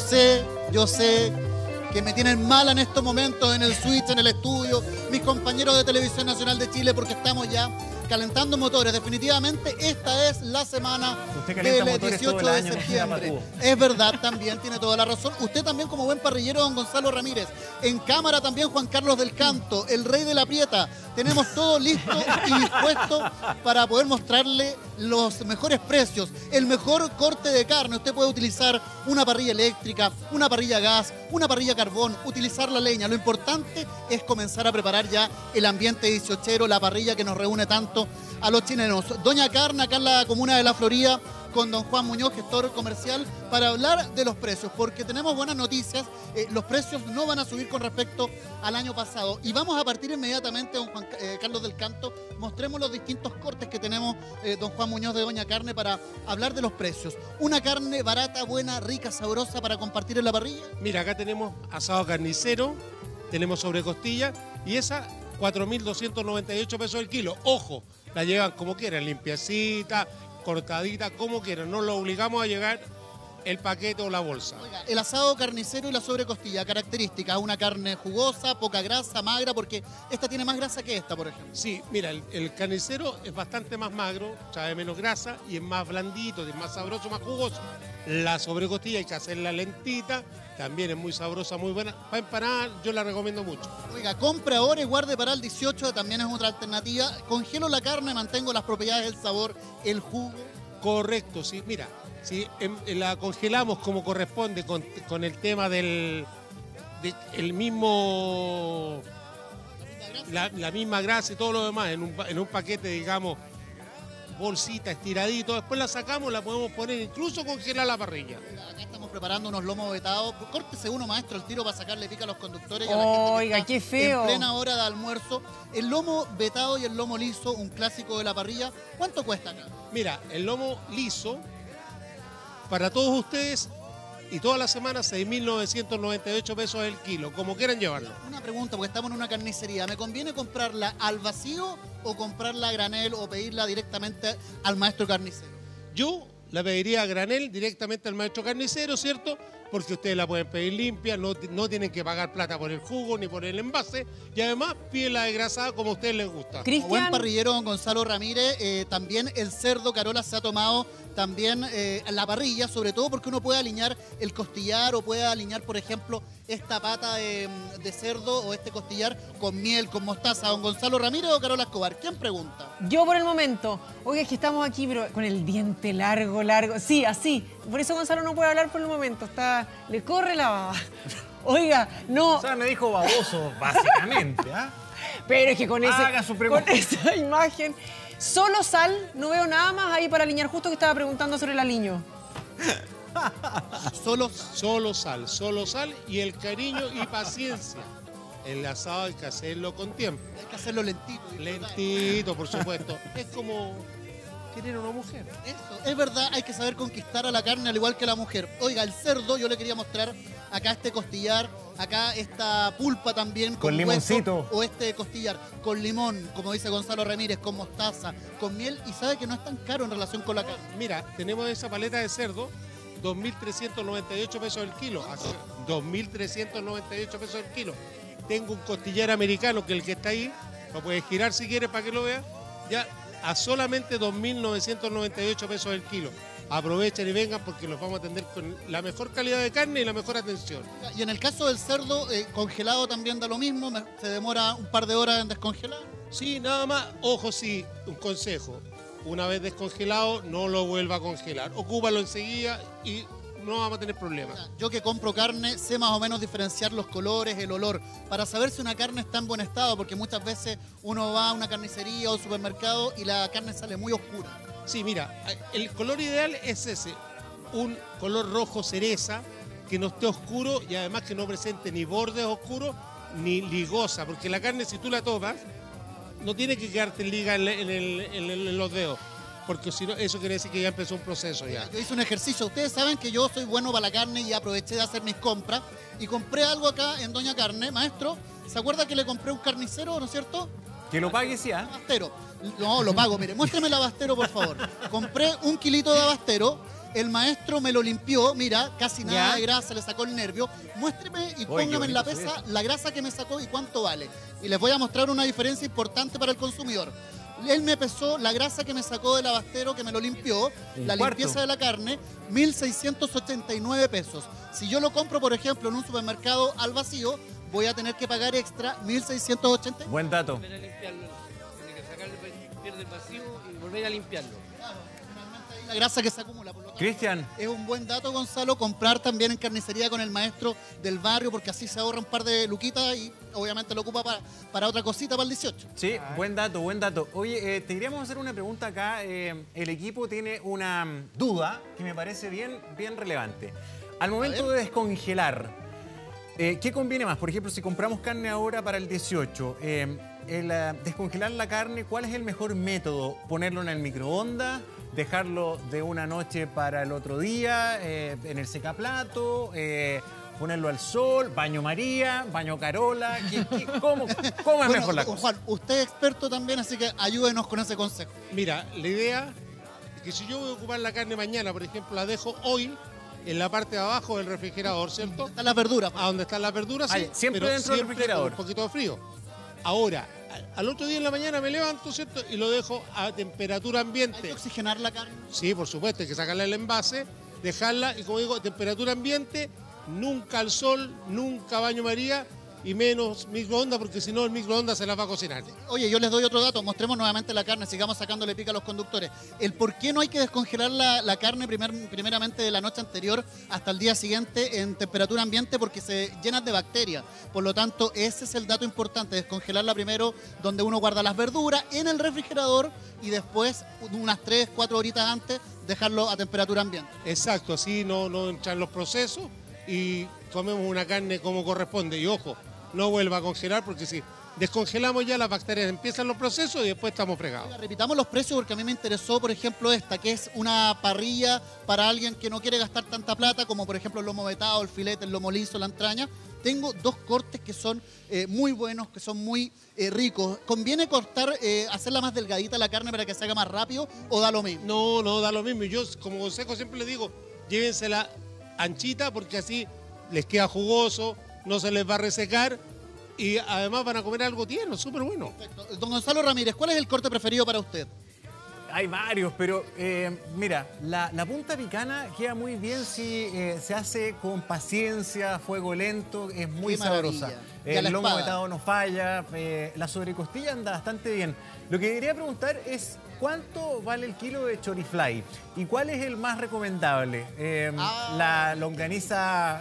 sé que me tienen mala en estos momentos en el switch, en el estudio, mis compañeros de Televisión Nacional de Chile, porque estamos ya calentando motores. Definitivamente esta es la semana del 18 de septiembre. Es verdad, también tiene toda la razón. Usted también, como buen parrillero, don Gonzalo Ramírez. En cámara también Juan Carlos del Canto, el rey de la prieta. Tenemos todo listo y dispuesto para poder mostrarle los mejores precios, el mejor corte de carne. Usted puede utilizar una parrilla eléctrica, una parrilla a gas, una parrilla a carbón, utilizar la leña. Lo importante es comenzar a preparar ya el ambiente 18ero, la parrilla que nos reúne tanto a los chilenos. Doña Carne, acá en la comuna de La Florida, con don Juan Muñoz, gestor comercial, para hablar de los precios, porque tenemos buenas noticias. Los precios no van a subir con respecto al año pasado. Y vamos a partir inmediatamente, don Juan Carlos del Canto. Mostremos los distintos cortes que tenemos, don Juan Muñoz de Doña Carne, para hablar de los precios. Una carne barata, buena, rica, sabrosa para compartir en la parrilla. Mira, acá tenemos asado carnicero, tenemos sobrecostilla y esa 4.298 pesos el kilo. Ojo, la llevan como quieran, limpiecita, cortadita, como quieran. No lo obligamos a llegar el paquete o la bolsa. Oiga, el asado carnicero y la sobrecostilla, características, una carne jugosa, poca grasa, magra, porque esta tiene más grasa que esta, por ejemplo. Sí, mira, el carnicero es bastante más magro, sabe menos grasa y es más blandito, es más sabroso, más jugoso. La sobrecostilla hay que hacerla lentita, también es muy sabrosa, muy buena. Para empanar yo la recomiendo mucho. Oiga, compre ahora y guarde para el 18, también es otra alternativa. Congelo la carne, mantengo las propiedades del sabor, el jugo. Correcto, sí. Mira, si la congelamos como corresponde con el tema el mismo... La misma grasa y todo lo demás en un paquete, digamos, bolsita, estiradito. Después la sacamos, la podemos poner, incluso congelar la parrilla. Acá estamos preparando unos lomos vetados. Córtese uno, maestro, el tiro para sacarle pica a los conductores y a la gente que Oiga, está qué feo. en plena hora de almuerzo. El lomo vetado y el lomo liso, un clásico de la parrilla. ¿Cuánto cuesta acá? Mira, el lomo liso, para todos ustedes y toda la semana, 6.998 pesos el kilo, como quieran llevarlo. Una pregunta, porque estamos en una carnicería. ¿Me conviene comprarla al vacío o comprarla a granel o pedirla directamente al maestro carnicero? Yo la pediría a granel directamente al maestro carnicero, ¿cierto? Porque ustedes la pueden pedir limpia, no tienen que pagar plata por el jugo ni por el envase, y además piden la desgrasada como a ustedes les gusta. Como buen parrillero don Gonzalo Ramírez, también el cerdo Carola se ha tomado también la parrilla, sobre todo porque uno puede alinear el costillar o puede alinear, por ejemplo, esta pata de cerdo o este costillar con miel, con mostaza. ¿Don Gonzalo Ramírez o Carola Escobar? ¿Quién pregunta? Yo por el momento. Oiga, es que estamos aquí, pero con el diente largo. Sí, así. Por eso Gonzalo no puede hablar por el momento. Le corre la baba. Oiga, no. O sea, me dijo baboso, básicamente, ¿ah? Pero es que con Haga su pregunta. con esa imagen, solo sal, no veo nada más ahí para alinear, justo que estaba preguntando sobre el aliño. Solo sal y el cariño y paciencia. El asado hay que hacerlo con tiempo. Hay que hacerlo lentito. Lentito, por supuesto. Es como querer a una mujer. Eso, es verdad, hay que saber conquistar a la carne al igual que a la mujer. Oiga, el cerdo, yo le quería mostrar acá este costillar, acá esta pulpa también Con hueso, limoncito. o este costillar con limón, como dice Gonzalo Ramírez, con mostaza, con miel, y sabe que no es tan caro en relación con la carne. Mira, tenemos esa paleta de cerdo, 2.398 pesos el kilo. 2.398 pesos el kilo. Tengo un costillar americano, que el que está ahí, lo puedes girar si quieres para que lo veas, ya a solamente 2.998 pesos el kilo. Aprovechen y vengan porque los vamos a atender con la mejor calidad de carne y la mejor atención. Y en el caso del cerdo, congelado también da lo mismo, se demora un par de horas en descongelar. Sí, nada más, ojo, sí, un consejo. Una vez descongelado, no lo vuelva a congelar. Ocúpalo enseguida y no vamos a tener problemas. Yo que compro carne sé más o menos diferenciar los colores, el olor, para saber si una carne está en buen estado, porque muchas veces uno va a una carnicería o un supermercado y la carne sale muy oscura. Sí, mira, el color ideal es ese, un color rojo cereza, que no esté oscuro y además que no presente ni bordes oscuros ni ligosa, porque la carne, si tú la tomas, no tiene que quedarte liga en los dedos, porque si no, eso quiere decir que ya empezó un proceso ya. Yo hice un ejercicio, ustedes saben que yo soy bueno para la carne y aproveché de hacer mis compras y compré algo acá en Doña Carne. Maestro, ¿se acuerda que le compré un carnicero, no es cierto? Que lo pague, sí, ¿ah? Abastero. No, lo pago, mire, muéstrame el abastero, por favor. Compré 1 kilito de abastero, el maestro me lo limpió, mira, casi nada de grasa, le sacó el nervio. Muéstreme y póngame en la pesa la grasa que me sacó y cuánto vale. Y les voy a mostrar una diferencia importante para el consumidor. Él me pesó la grasa que me sacó del abastero, que me lo limpió, la limpieza de la carne, 1.689 pesos. Si yo lo compro, por ejemplo, en un supermercado al vacío, voy a tener que pagar extra 1.680. Buen dato. Tiene que sacarle, pierde el vacío y volver a limpiarlo. La grasa que se acumula. Por lo tanto, Cristian. Es un buen dato, Gonzalo, comprar también en carnicería con el maestro del barrio, porque así se ahorra un par de luquitas y obviamente lo ocupa para otra cosita para el 18. Sí, buen dato, buen dato. Oye, te queríamos hacer una pregunta acá. El equipo tiene una duda que me parece bien relevante. Al momento de descongelar, ¿qué conviene más? Por ejemplo, si compramos carne ahora para el 18, descongelar la carne, ¿cuál es el mejor método? ¿Ponerlo en el microondas? ¿Dejarlo de una noche para el otro día en el secaplato? ¿Ponerlo al sol? ¿Baño María? ¿Baño Carola? ¿Cómo es mejor la cosa? Juan, usted es experto también, así que ayúdenos con ese consejo. Mira, la idea es que si yo voy a ocupar la carne mañana, por ejemplo, la dejo hoy en la parte de abajo del refrigerador, ¿cierto? Están las verduras. A donde están las verduras, sí. Siempre dentro del refrigerador. Con un poquito de frío. Ahora, al otro día en la mañana me levanto, ¿cierto? Y lo dejo a temperatura ambiente. ¿Hay que oxigenar la carne? Sí, por supuesto, hay que sacarle el envase, dejarla y, como digo, temperatura ambiente, nunca al sol, nunca baño María y menos microondas, porque si no el microondas se las va a cocinar. Oye, yo les doy otro dato, mostremos nuevamente la carne, sigamos sacándole pica a los conductores. El por qué no hay que descongelar la carne primeramente de la noche anterior hasta el día siguiente en temperatura ambiente, porque se llenan de bacterias. Por lo tanto, ese es el dato importante, descongelarla primero donde uno guarda las verduras en el refrigerador y después unas 3-4 horitas antes dejarlo a temperatura ambiente. Exacto, así no entran los procesos y comemos una carne como corresponde. Y ojo, no vuelva a congelar, porque si descongelamos ya las bacterias empiezan los procesos y después estamos fregados. Oiga, repitamos los precios, porque a mí me interesó, por ejemplo, esta, que es una parrilla para alguien que no quiere gastar tanta plata, como por ejemplo el lomo vetado, el filete, el lomo liso, la entraña. Tengo dos cortes que son muy buenos, que son muy ricos. ¿Conviene cortar, hacerla más delgadita la carne para que se haga más rápido, o da lo mismo? No, da lo mismo. Yo como consejo siempre les digo, llévensela anchita, porque así les queda jugoso, no se les va a resecar y además van a comer algo tierno, súper bueno. Perfecto. Don Gonzalo Ramírez, ¿cuál es el corte preferido para usted? Hay varios, pero mira, la punta picana queda muy bien si se hace con paciencia, fuego lento, es muy sabrosa. El lomo vetado no falla, la sobrecostilla anda bastante bien. Lo que quería preguntar es, ¿cuánto vale el kilo de chorifly? ¿Y cuál es el más recomendable? ¿La longaniza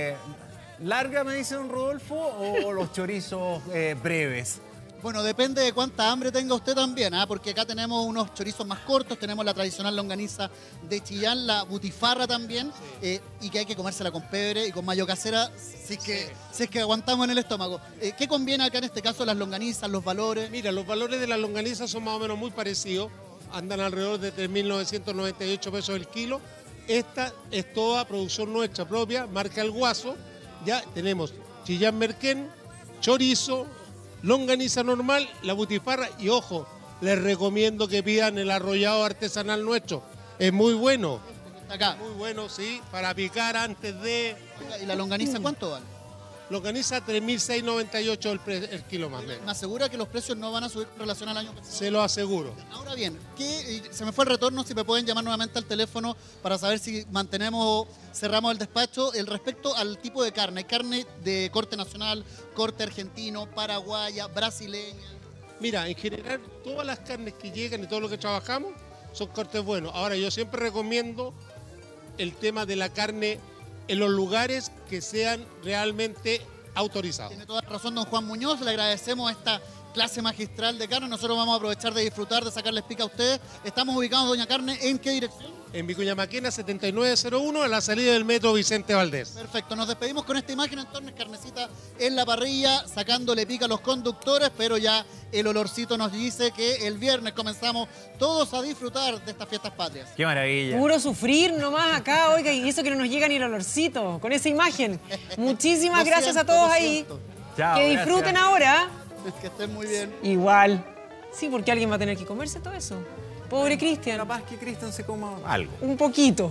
larga, me dice don Rodolfo, o los chorizos breves? Bueno, depende de cuánta hambre tenga usted también, porque acá tenemos unos chorizos más cortos, tenemos la tradicional longaniza de Chillán, la butifarra también, y que hay que comérsela con pebre y con mayo casera, si es que aguantamos en el estómago. ¿Qué conviene acá en este caso, las longanizas, los valores? Mira, los valores de las longanizas son más o menos muy parecidos, andan alrededor de 3.998 pesos el kilo. Esta es toda producción nuestra propia, marca El Guaso. Ya tenemos Chillán Merquén, chorizo, longaniza normal, la butifarra, y ojo, les recomiendo que pidan el arrollado artesanal nuestro. Es muy bueno. Acá. Muy bueno, sí, para picar antes de... ¿Y la longaniza cuánto vale? Longaniza 3.698 el kilo más o menos. ¿Me asegura que los precios no van a subir en relación al año pasado? Se lo aseguro. Ahora bien, se me fue el retorno, si me pueden llamar nuevamente al teléfono para saber si mantenemos o cerramos el despacho. Respecto al tipo de carne, ¿hay carne de corte nacional, corte argentino, paraguaya, brasileña? Mira, en general todas las carnes que llegan y todo lo que trabajamos son cortes buenos. Ahora, yo siempre recomiendo el tema de la carne en los lugares que sean realmente autorizados. Tiene toda razón don Juan Muñoz, le agradecemos esta clase magistral de carne. Nosotros vamos a aprovechar de disfrutar, de sacarles pica a ustedes. Estamos ubicados, doña Carne, ¿en qué dirección? En Vicuña Maquena 7901, a la salida del metro Vicente Valdés. Perfecto, nos despedimos con esta imagen, entonces carnecita en la parrilla, sacándole pica a los conductores, pero ya el olorcito nos dice que el viernes comenzamos todos a disfrutar de estas fiestas patrias. ¡Qué maravilla! Puro sufrir nomás acá, oiga, y eso que no nos llega ni el olorcito, con esa imagen. Muchísimas gracias a todos ahí. Chao, que disfruten ahora. Que estén muy bien. Igual. Sí, porque alguien va a tener que comerse todo eso. Pobre Cristian. Capaz que Cristian se coma algo. Un poquito.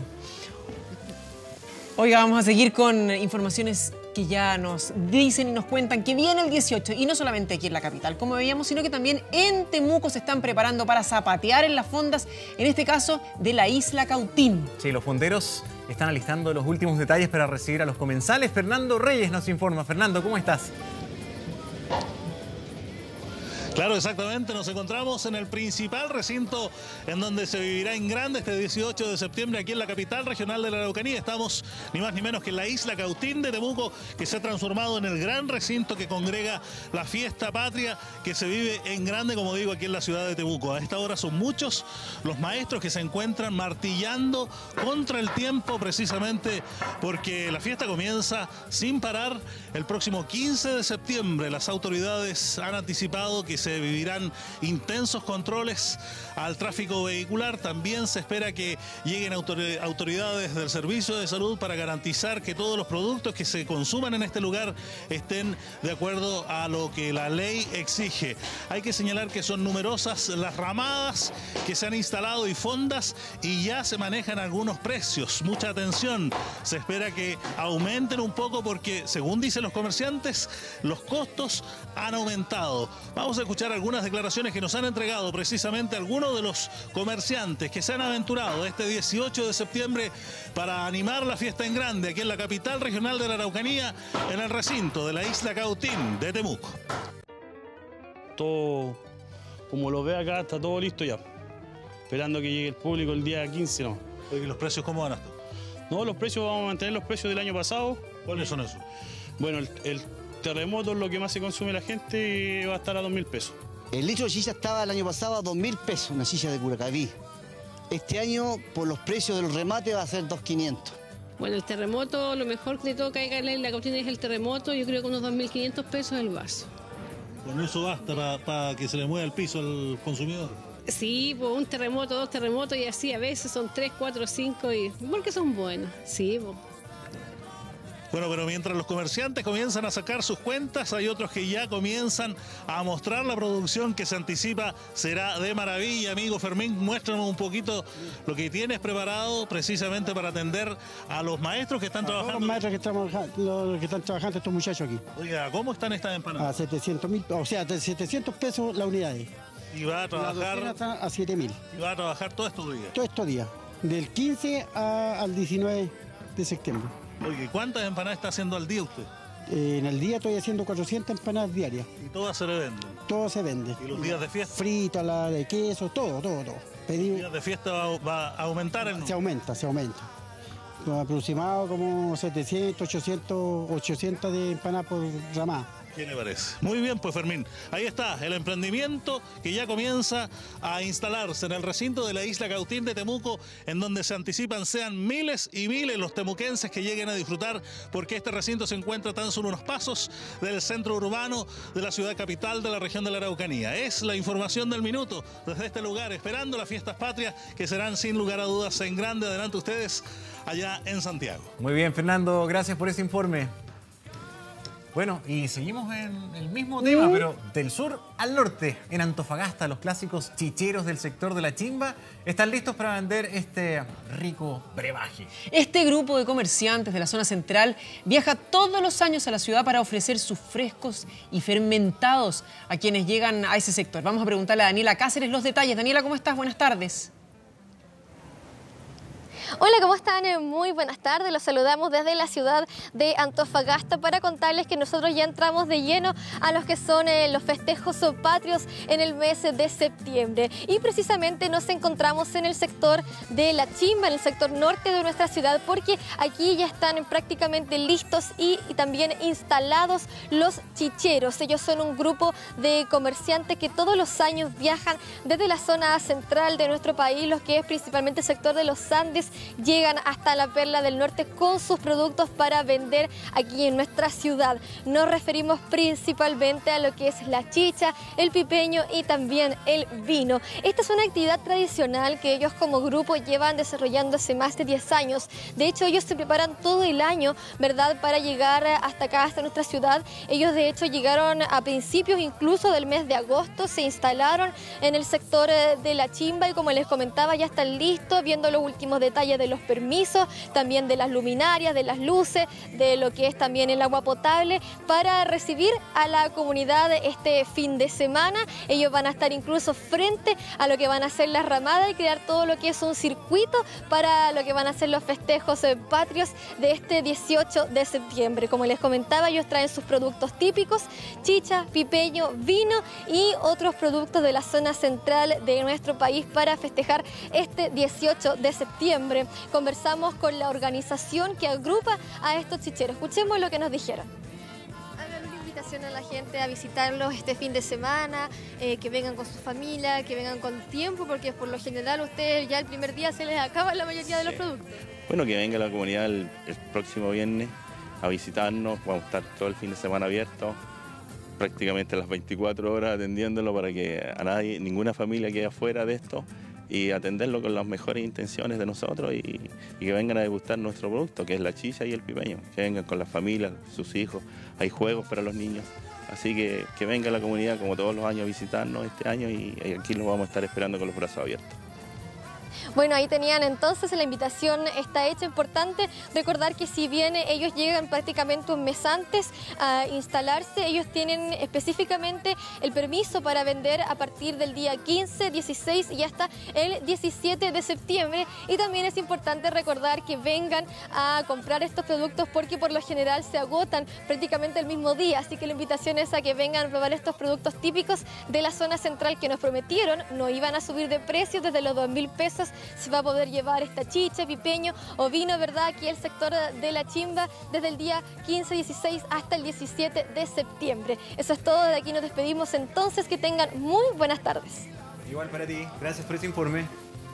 Oiga, vamos a seguir con informaciones que ya nos dicen y nos cuentan que viene el 18, y no solamente aquí en la capital, como veíamos, sino que también en Temuco se están preparando para zapatear en las fondas, en este caso de la isla Cautín. Sí, los fonderos están alistando los últimos detalles para recibir a los comensales. Fernando Reyes nos informa. Fernando, ¿cómo estás? Claro, exactamente. Nos encontramos en el principal recinto en donde se vivirá en grande este 18 de septiembre aquí en la capital regional de la Araucanía. Estamos ni más ni menos que en la isla Cautín de Temuco, que se ha transformado en el gran recinto que congrega la fiesta patria que se vive en grande, como digo, aquí en la ciudad de Temuco. A esta hora son muchos los maestros que se encuentran martillando contra el tiempo, precisamente porque la fiesta comienza sin parar el próximo 15 de septiembre. Las autoridades han anticipado que se vivirán intensos controles al tráfico vehicular. También se espera que lleguen autoridades del Servicio de Salud para garantizar que todos los productos que se consuman en este lugar estén de acuerdo a lo que la ley exige. Hay que señalar que son numerosas las ramadas que se han instalado y fondas, y ya se manejan algunos precios. Mucha atención, se espera que aumenten un poco porque, según dicen los comerciantes, los costos han aumentado. Vamos a escuchar escuchar algunas declaraciones que nos han entregado precisamente algunos de los comerciantes que se han aventurado este 18 de septiembre para animar la fiesta en grande aquí en la capital regional de la Araucanía, en el recinto de la isla Cautín de Temuco. Todo, como lo ve acá, está todo listo ya. Esperando que llegue el público el día 15, ¿no? ¿Y los precios cómo van a estar? No, los precios, vamos a mantener los precios del año pasado. ¿Cuáles son esos? Bueno, el terremoto es lo que más se consume la gente y va a estar a 2.000 pesos. El litro de silla estaba el año pasado a 2.000 pesos, una silla de Curacaví. Este año, por los precios del remate, va a ser 2.500. Bueno, el terremoto, lo mejor de todo que hay en la Cautín es el terremoto. Yo creo que unos 2.500 pesos el vaso. ¿Con eso basta para que se le mueva el piso al consumidor? Sí, pues un terremoto, 2 terremotos y así a veces son 3, 4, 5 y porque son buenos, sí. Pues. Bueno, pero mientras los comerciantes comienzan a sacar sus cuentas, hay otros que ya comienzan a mostrar la producción que se anticipa será de maravilla. Amigo Fermín, muéstranos un poquito lo que tienes preparado precisamente para atender a los maestros que están trabajando. Los maestros que están trabajando estos muchachos aquí. Oiga, ¿cómo están estas empanadas? A 700.000, o sea, de 700 pesos la unidad. Y va a trabajar a 7.000. Y va a trabajar todos estos días. Todos estos días, del 15 al 19 de septiembre. Oye, ¿cuántas empanadas está haciendo al día usted? En el día estoy haciendo 400 empanadas diarias. ¿Y todas se le venden? Todo se vende. ¿Y los días de fiesta? Frita, la de queso, todo. ¿Los días de fiesta va a aumentar el número? Se aumenta. Aproximado como 700, 800 de empanadas por ramada. ¿Qué le parece? Muy bien, pues Fermín. Ahí está el emprendimiento que ya comienza a instalarse en el recinto de la isla Cautín de Temuco, en donde se anticipan sean miles y miles los temuquenses que lleguen a disfrutar, porque este recinto se encuentra tan solo unos pasos del centro urbano de la ciudad capital de la región de la Araucanía. Es la información del minuto desde este lugar, esperando las fiestas patrias que serán sin lugar a dudas en grande. Adelante ustedes allá en Santiago. Muy bien, Fernando, gracias por ese informe. Bueno, y seguimos en el mismo tema, pero del sur al norte. En Antofagasta, los clásicos chicheros del sector de la Chimba están listos para vender este rico brebaje. Este grupo de comerciantes de la zona central viaja todos los años a la ciudad para ofrecer sus frescos y fermentados a quienes llegan a ese sector. Vamos a preguntarle a Daniela Cáceres los detalles. Daniela, ¿cómo estás? Buenas tardes. Hola, ¿cómo están? Muy buenas tardes. Los saludamos desde la ciudad de Antofagasta para contarles que nosotros ya entramos de lleno a los que son los festejos patrios en el mes de septiembre. Y precisamente nos encontramos en el sector de La Chimba, en el sector norte de nuestra ciudad, porque aquí ya están prácticamente listos y también instalados los chicheros. Ellos son un grupo de comerciantes que todos los años viajan desde la zona central de nuestro país, lo que es principalmente el sector de los Andes, llegan hasta la Perla del Norte con sus productos para vender aquí en nuestra ciudad. Nos referimos principalmente a lo que es la chicha, el pipeño y también el vino. Esta es una actividad tradicional que ellos como grupo llevan desarrollando hace más de 10 años. De hecho, ellos se preparan todo el año, ¿verdad?, para llegar hasta acá, hasta nuestra ciudad. Ellos de hecho llegaron a principios incluso del mes de agosto, se instalaron en el sector de La Chimba y como les comentaba ya están listos, viendo los últimos detalles de los permisos, también de las luminarias, de las luces, de lo que es también el agua potable para recibir a la comunidad este fin de semana. Ellos van a estar incluso frente a lo que van a ser las ramadas y crear todo lo que es un circuito para lo que van a ser los festejos patrios de este 18 de septiembre. Como les comentaba, ellos traen sus productos típicos, chicha, pipeño, vino y otros productos de la zona central de nuestro país para festejar este 18 de septiembre. Conversamos con la organización que agrupa a estos chicheros. Escuchemos lo que nos dijeron. Hagan una invitación a la gente a visitarlos este fin de semana, que vengan con su familia, que vengan con tiempo, porque por lo general ustedes ya el primer día se les acaba la mayoría de los productos. Bueno, que venga la comunidad el próximo viernes a visitarnos. Vamos a estar todo el fin de semana abiertos, prácticamente las 24 horas atendiéndolo para que a nadie, ninguna familia quede afuera de esto, y atenderlo con las mejores intenciones de nosotros y que vengan a degustar nuestro producto, que es la chicha y el pipeño. Que vengan con las familias, sus hijos, hay juegos para los niños. Así que venga la comunidad como todos los años a visitarnos este año y aquí los vamos a estar esperando con los brazos abiertos. Bueno, ahí tenían entonces la invitación está hecha. Importante recordar que si bien ellos llegan prácticamente un mes antes a instalarse, ellos tienen específicamente el permiso para vender a partir del día 15, 16 y hasta el 17 de septiembre. Y también es importante recordar que vengan a comprar estos productos porque por lo general se agotan prácticamente el mismo día. Así que la invitación es a que vengan a probar estos productos típicos de la zona central que nos prometieron. No iban a subir de precio, desde los 2.000 pesos se va a poder llevar esta chicha, pipeño o vino, ¿verdad? Aquí el sector de la chimba desde el día 15, 16 hasta el 17 de septiembre. Eso es todo, de aquí nos despedimos entonces, que tengan muy buenas tardes. Igual para ti, gracias por este informe.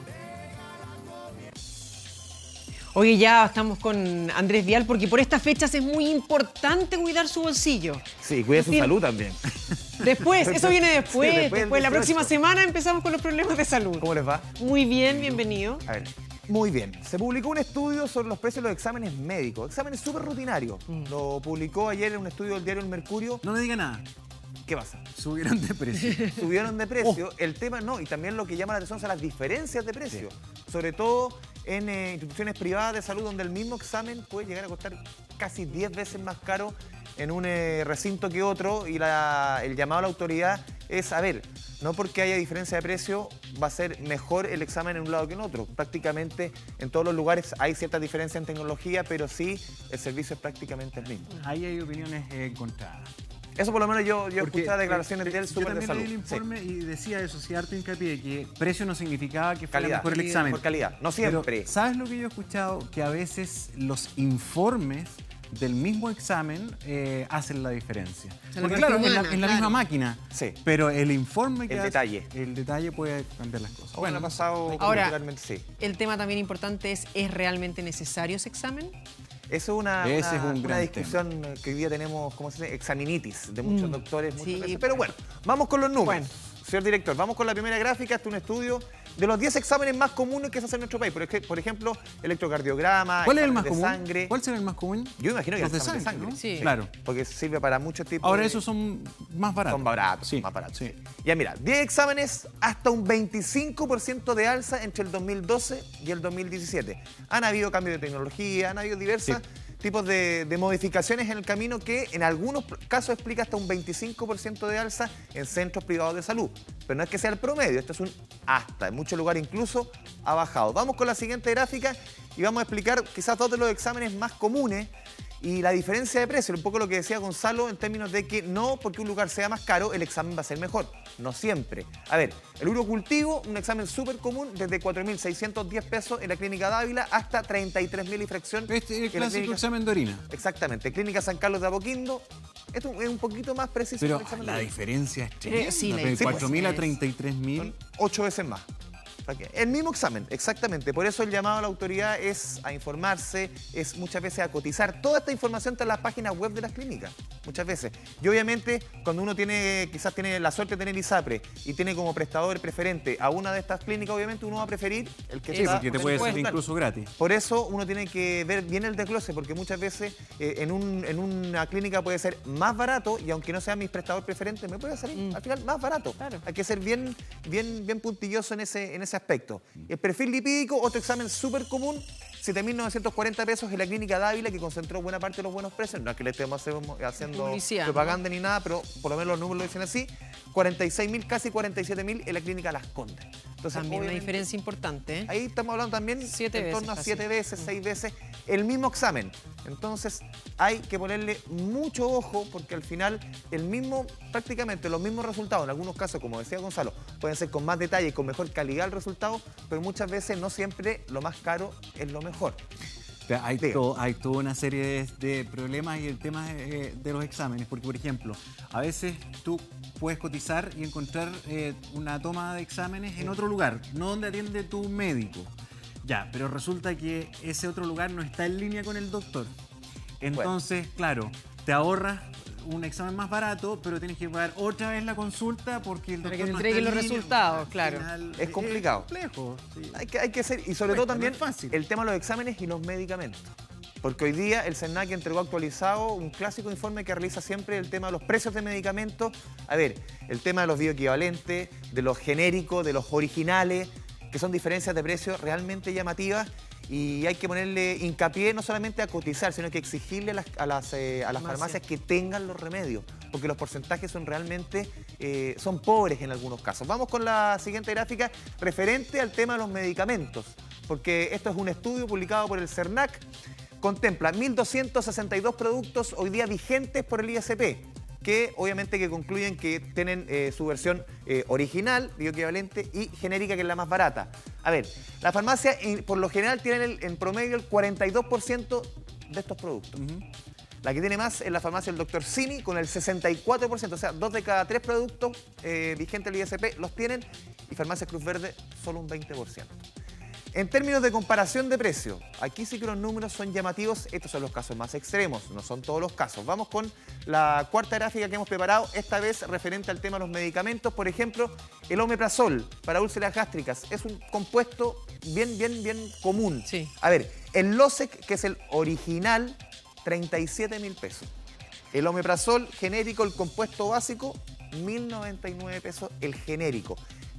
Oye, ya estamos con Andrés Vial porque por estas fechas es muy importante cuidar su bolsillo. Sí, cuida su salud también. Después, eso viene después. Sí, después la próxima semana empezamos con los problemas de salud. ¿Cómo les va? Muy bien, bienvenido. A ver, muy bien. Se publicó un estudio sobre los precios de los exámenes médicos. Exámenes súper rutinarios. Lo publicó ayer en un estudio del diario El Mercurio. No me diga nada. ¿Qué pasa? Subieron de precio. Subieron de precio. El tema no, y también lo que llama la atención son las diferencias de precio. Sí. Sobre todo en instituciones privadas de salud, donde el mismo examen puede llegar a costar casi 10 veces más caro en un recinto que otro. Y el llamado a la autoridad es, a ver, no porque haya diferencia de precio va a ser mejor el examen en un lado que en otro. Prácticamente en todos los lugares hay cierta diferencia en tecnología, pero sí el servicio es prácticamente el mismo. Ahí hay opiniones encontradas. Eso por lo menos yo escuché declaraciones de él súper de salud. Yo también leí el informe y decía eso, sí, harto hincapié, que precio no significaba que fuera calidad, mejor el examen. Por calidad, no siempre. Pero, ¿sabes lo que yo he escuchado? Que a veces los informes del mismo examen hacen la diferencia. O sea, porque claro, en la misma máquina, sí, pero el informe que el detalle puede cambiar las cosas. Bueno, ha pasado ahora, sí. El tema también importante ¿es realmente necesario ese examen? Eso es una discusión tema que hoy día tenemos, ¿cómo se dice? Examinitis de muchos doctores muchas veces. Pero bueno, vamos con los números. Bueno. Señor director, vamos con la primera gráfica. Este es un estudio de los 10 exámenes más comunes que se hacen en nuestro país. Por ejemplo, electrocardiograma, ¿cuál es el más común? Sangre. ¿Cuál será el más común? Yo imagino que los el de sangre. ¿no? Sí. Claro. Porque sirve para muchos tipos. Ahora esos son más baratos. Son baratos, sí, más baratos. Sí. Ya mira, 10 exámenes, hasta un 25% de alza entre el 2012 y el 2017. Han habido cambios de tecnología, han habido diversas tipos de modificaciones en el camino que en algunos casos explica hasta un 25% de alza en centros privados de salud. Pero no es que sea el promedio, esto es un hasta. En muchos lugares incluso ha bajado. Vamos con la siguiente gráfica y vamos a explicar quizás dos de los exámenes más comunes y la diferencia de precio. Un poco lo que decía Gonzalo en términos de que no porque un lugar sea más caro, el examen va a ser mejor. No siempre. A ver, el urocultivo, un examen súper común, desde 4.610 pesos en la Clínica Dávila hasta 33.000 y fracción. Este es el clásico examen de orina. Exactamente. Clínica San Carlos de Apoquindo. Esto es un poquito más preciso. Pero la diferencia es tremenda. Sí, de 4.000 a 33.000. 8 veces más. El mismo examen, exactamente. Por eso el llamado a la autoridad es a informarse, es muchas veces a cotizar. Toda esta información está en las páginas web de las clínicas, muchas veces. Y obviamente, cuando uno quizás tiene la suerte de tener ISAPRE y tiene como prestador preferente a una de estas clínicas, obviamente uno va a preferir el que está. Porque te puede ser incluso gratis. Por eso uno tiene que ver bien el desglose, porque muchas veces en una clínica puede ser más barato y aunque no sea mi prestador preferente, me puede salir al final más barato. Claro. Hay que ser bien puntilloso en ese aspecto. El perfil lipídico, otro examen súper común, 7.940 pesos en la Clínica Dávila, que concentró buena parte de los buenos precios. No es que le estemos haciendo publicidad, propaganda, ¿no? Ni nada, pero por lo menos los números lo dicen así. 46.000, casi 47.000 en la Clínica Las Condes. Entonces, también una diferencia importante. Ahí estamos hablando también en torno a 7 veces, 6 veces el mismo examen. Entonces hay que ponerle mucho ojo porque al final prácticamente los mismos resultados, en algunos casos, como decía Gonzalo, pueden ser con más detalle y con mejor calidad el resultado, pero muchas veces no siempre lo más caro es lo mejor. Hay toda una serie de problemas y el tema de los exámenes, porque por ejemplo, a veces tú puedes cotizar y encontrar una toma de exámenes en otro lugar, no donde atiende tu médico. Ya, pero resulta que ese otro lugar no está en línea con el doctor. Entonces, claro, te ahorras un examen más barato, pero tienes que pagar otra vez la consulta porque el doctor para que te entregue los resultados, claro. Es complicado. Es complejo. Sí. Hay que hacer, y sobre todo también el tema de los exámenes y los medicamentos. Porque hoy día el SENAC entregó actualizado un clásico informe que realiza siempre el tema de los precios de medicamentos. A ver, el tema de los bioequivalentes, de los genéricos, de los originales. que son diferencias de precio realmente llamativas y hay que ponerle hincapié no solamente a cotizar, sino que exigirle a las farmacias que tengan los remedios, porque los porcentajes son realmente son pobres en algunos casos. Vamos con la siguiente gráfica referente al tema de los medicamentos, porque esto es un estudio publicado por el CERNAC, contempla 1.262 productos hoy día vigentes por el ISP, que obviamente que concluyen que tienen su versión original, bioequivalente y genérica, que es la más barata. A ver, la farmacia por lo general tienen en promedio el 42% de estos productos. La que tiene más es la farmacia del Dr. Simi con el 64%, o sea, 2 de cada 3 productos vigentes del ISP los tienen y farmacia Cruz Verde solo un 20%. En términos de comparación de precio, aquí sí que los números son llamativos. Estos son los casos más extremos, no son todos los casos. Vamos con la cuarta gráfica que hemos preparado, esta vez referente al tema de los medicamentos. Por ejemplo, el omeprazol para úlceras gástricas es un compuesto bien común. Sí. A ver, el Losec, que es el original, 37.000 pesos. El omeprazol genérico, el compuesto básico, 1.099 pesos el genérico.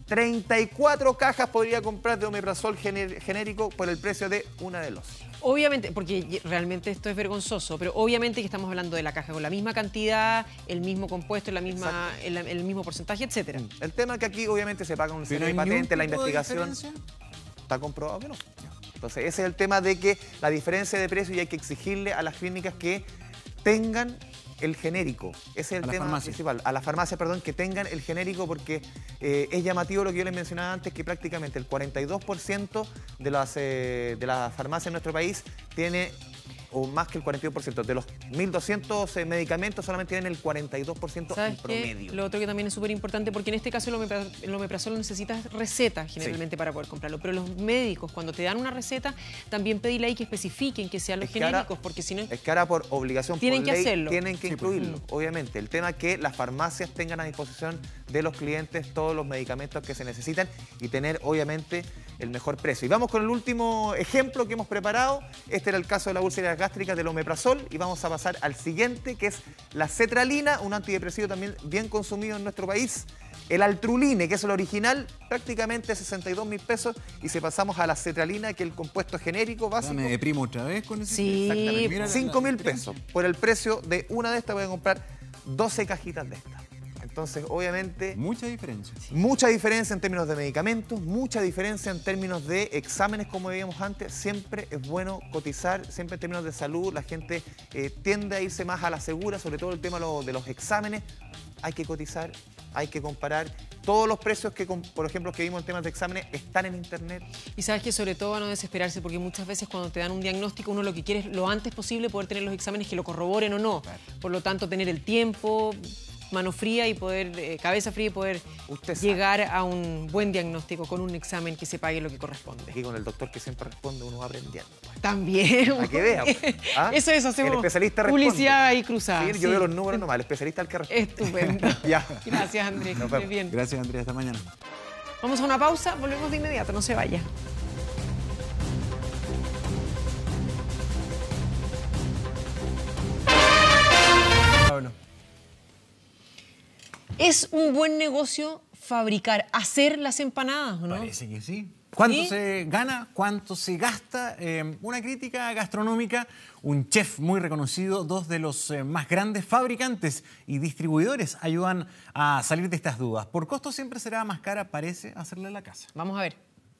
34 cajas podría comprar de omeprazol genérico por el precio de una de los. Obviamente, porque realmente esto es vergonzoso, pero obviamente que estamos hablando de la caja con la misma cantidad, el mismo compuesto, el mismo porcentaje, etcétera. El tema es que aquí obviamente se paga un sello de patente, la investigación. Está comprobado que no. Entonces ese es el tema de que la diferencia de precio y hay que exigirle a las clínicas que tengan el genérico. Ese es el tema principal. A la farmacia, perdón, que tengan el genérico, porque es llamativo lo que yo les mencionaba antes, que prácticamente el 42% de las farmacias en nuestro país tiene, o más que el 42%, de los 1.200 medicamentos solamente tienen el 42% en promedio. Lo otro que también es súper importante, porque en este caso el omeprazol necesitas receta generalmente para poder comprarlo, pero los médicos cuando te dan una receta también pedirle ahí que especifiquen que sean los genéricos, porque si no... Es que ahora por obligación, tienen por ley, que hacerlo. Tienen que incluirlo, obviamente. El tema es que las farmacias tengan a disposición de los clientes todos los medicamentos que se necesitan y tener obviamente el mejor precio. Y vamos con el último ejemplo que hemos preparado. Este era el caso de la úlcera gástrica del omeprazol y vamos a pasar al siguiente, que es la cetralina, un antidepresivo también bien consumido en nuestro país. El altrulline, que es el original, prácticamente 62.000 pesos. Y si pasamos a la cetralina, que es el compuesto genérico básico. Me deprimo otra vez con ese. Sí. Exactamente. 5.000 pesos. Por el precio de una de estas voy a comprar 12 cajitas de estas. Entonces, obviamente... Mucha diferencia. Mucha diferencia en términos de medicamentos, mucha diferencia en términos de exámenes, como veíamos antes. Siempre es bueno cotizar, siempre en términos de salud. La gente tiende a irse más a la segura, sobre todo el tema de los exámenes. Hay que cotizar, hay que comparar. Todos los precios que, por ejemplo, que vimos en temas de exámenes están en internet. Y sabes que sobre todo a no desesperarse, porque muchas veces cuando te dan un diagnóstico uno lo que quiere es lo antes posible poder tener los exámenes que lo corroboren o no. Claro. Por lo tanto, tener el tiempo, mano fría y poder, cabeza fría y poder llegar a un buen diagnóstico con un examen que se pague lo que corresponde. Aquí con el doctor que siempre responde uno va aprendiendo. También. Para que vea. ¿Ah? Eso es, hacemos el especialista publicidad y cruzada. Sí, yo veo los números nomás, el especialista es el que responde. Estupendo. Ya. Gracias, Andrés. Que estés bien. Gracias, Andrés. Hasta mañana. Vamos a una pausa, volvemos de inmediato, no se vaya. ¿Es un buen negocio fabricar, hacer las empanadas, o no? Parece que sí. ¿Cuánto se gana? ¿Cuánto se gasta? Una crítica gastronómica, un chef muy reconocido, dos de los más grandes fabricantes y distribuidores ayudan a salir de estas dudas. Por costo siempre será más cara, parece, hacerla en la casa. Vamos a ver.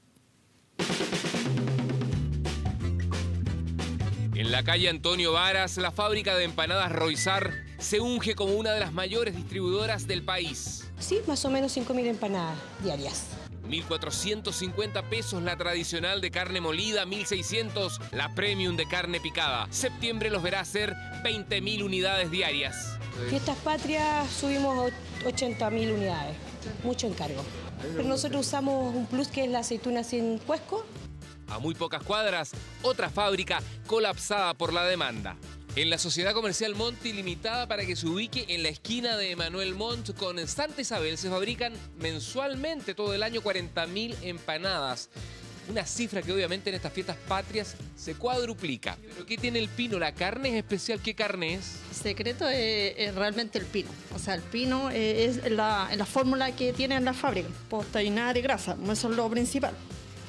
En la calle Antonio Varas, la fábrica de empanadas Roizar se unge como una de las mayores distribuidoras del país. Sí, más o menos 5.000 empanadas diarias. 1.450 pesos la tradicional de carne molida, 1.600 la premium de carne picada. Septiembre los verá hacer 20.000 unidades diarias. Fiestas Patrias subimos 80.000 unidades, mucho encargo. Pero nosotros usamos un plus que es la aceituna sin cuesco. A muy pocas cuadras, otra fábrica colapsada por la demanda. En la Sociedad Comercial Monte Limitada, para que se ubique en la esquina de Emanuel Montt con Santa Isabel, se fabrican mensualmente todo el año 40.000 empanadas. Una cifra que obviamente en estas fiestas patrias se cuadruplica. ¿Pero qué tiene el pino? ¿La carne es especial? ¿Qué carne es? El secreto es realmente el pino. O sea, el pino es la fórmula que tiene en la fábrica. Posta y nada de grasa, eso es lo principal.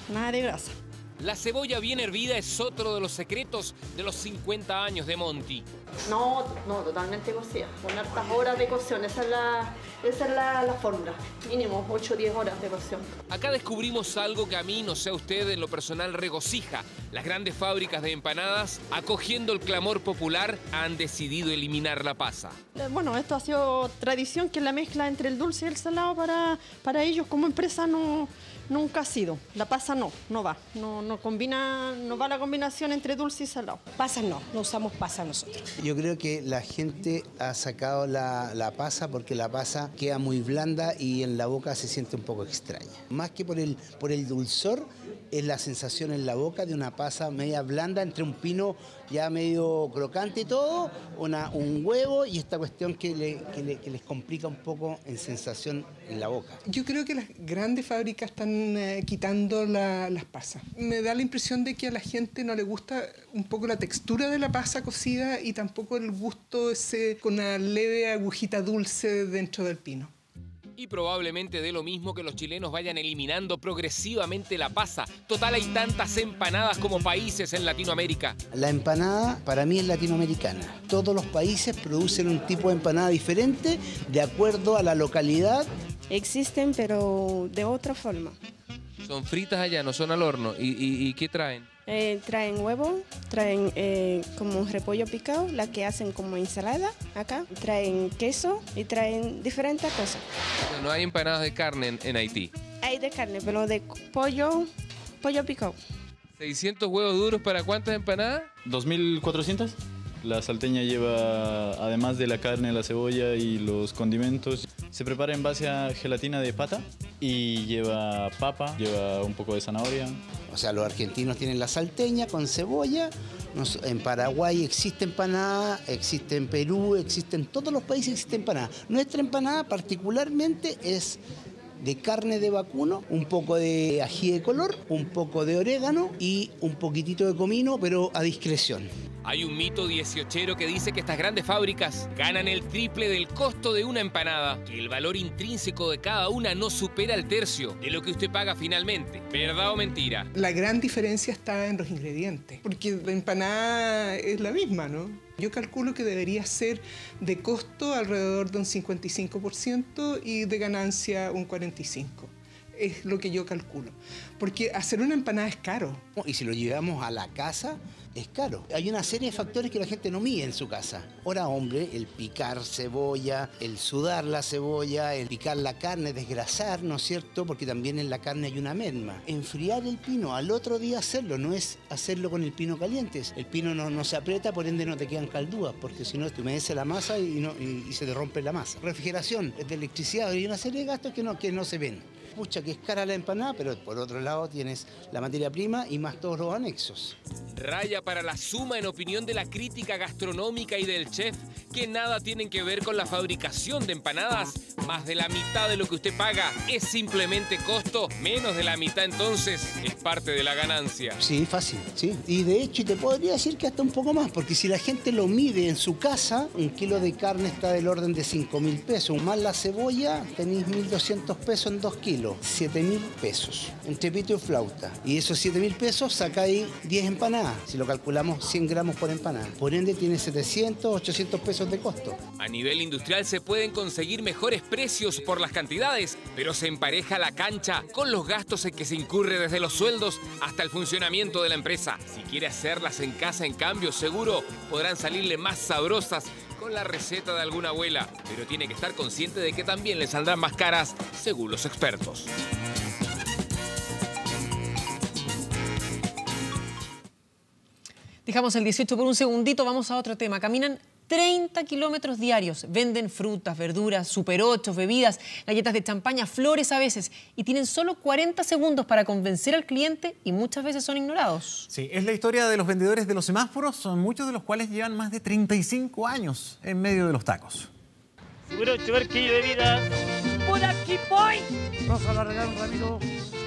nada de grasa. La cebolla bien hervida es otro de los secretos de los 50 años de Monti. No, totalmente cocida, con hartas horas de cocción, esa es la fórmula, mínimo 8 o 10 horas de cocción. Acá descubrimos algo que a mí, no sé a usted, en lo personal regocija. Las grandes fábricas de empanadas, acogiendo el clamor popular, han decidido eliminar la pasa. Bueno, esto ha sido tradición, que es la mezcla entre el dulce y el salado para ellos como empresa nunca ha sido. La pasa no va, no combina, no va la combinación entre dulce y salado. Pasas no usamos pasa nosotros. Yo creo que la gente ha sacado la pasa porque la pasa queda muy blanda y en la boca se siente un poco extraña. Más que por el dulzor, es la sensación en la boca de una pasa media blanda entre un pino ya medio crocante y todo, un huevo y esta cuestión que les complica un poco en sensación en la boca. Yo creo que las grandes fábricas están quitando las pasas. Me da la impresión de que a la gente no le gusta un poco la textura de la pasa cocida y tampoco el gusto ese con una leve agujita dulce dentro del pino. Y probablemente de lo mismo que los chilenos vayan eliminando progresivamente la pasa. Total, hay tantas empanadas como países en Latinoamérica. La empanada para mí es latinoamericana. Todos los países producen un tipo de empanada diferente de acuerdo a la localidad. Existen, pero de otra forma. Son fritas allá, no son al horno. ¿Y qué traen? Traen huevo, traen como repollo picado, la que hacen como ensalada acá. Traen queso y traen diferentes cosas. No hay empanadas de carne en Haití. Hay de carne, pero de pollo picado. ¿600 huevos duros para cuántas empanadas? 2.400. La salteña lleva, además de la carne, la cebolla y los condimentos, se prepara en base a gelatina de pata y lleva papa, lleva un poco de zanahoria. O sea, los argentinos tienen la salteña con cebolla, en Paraguay existe empanada, existe en Perú, en todos los países existe empanada. Nuestra empanada particularmente es de carne de vacuno, un poco de ají de color, un poco de orégano y un poquitito de comino, pero a discreción. Hay un mito 18ero que dice que estas grandes fábricas ganan el triple del costo de una empanada, que el valor intrínseco de cada una no supera el tercio de lo que usted paga finalmente. ¿Verdad o mentira? La gran diferencia está en los ingredientes, porque la empanada es la misma, ¿no? Yo calculo que debería ser de costo alrededor de un 55% y de ganancia un 45%. Es lo que yo calculo. Porque hacer una empanada es caro. Y si lo llevamos a la casa, es caro. Hay una serie de factores que la gente no mide en su casa. Ahora, hombre, el picar cebolla, el sudar la cebolla, el picar la carne, desgrasar, ¿no es cierto? Porque también en la carne hay una merma. Enfriar el pino, al otro día hacerlo, no es hacerlo con el pino caliente. El pino no se aprieta, por ende no te quedan caldúas, porque si no te humedece la masa y se te rompe la masa. Refrigeración, de electricidad, hay una serie de gastos que no se ven. Pucha, que es cara la empanada, pero por otro lado tienes la materia prima y más todos los anexos. Raya para la suma en opinión de la crítica gastronómica y del chef, que nada tienen que ver con la fabricación de empanadas. Más de la mitad de lo que usted paga es simplemente costo, menos de la mitad entonces es parte de la ganancia. Sí, fácil, sí. Y de hecho te podría decir que hasta un poco más, porque si la gente lo mide en su casa, un kilo de carne está del orden de 5.000 pesos. Más la cebolla, tenéis 1.200 pesos en 2 kilos. 7.000 pesos, entre pito y flauta. Y esos 7.000 pesos sacáis 10 empanadas, si lo calculamos 100 gramos por empanada. Por ende tiene 700, 800 pesos de costo. A nivel industrial se pueden conseguir mejores precios por las cantidades, pero se empareja la cancha con los gastos en que se incurre desde los sueldos hasta el funcionamiento de la empresa. Si quiere hacerlas en casa, en cambio, seguro podrán salirle más sabrosas con la receta de alguna abuela, pero tiene que estar consciente de que también le saldrán más caras, según los expertos. Dejamos el 18 por un segundito, vamos a otro tema. Caminan 30 kilómetros diarios, venden frutas, verduras, Super 8, bebidas, galletas de champaña, flores a veces, y tienen solo 40 segundos para convencer al cliente y muchas veces son ignorados. Sí, es la historia de los vendedores de los semáforos, son muchos de los cuales llevan más de 35 años en medio de los tacos. Super 8, ver kilo de vida. ¡Por aquí voy! Vamos a largar un Ramiro.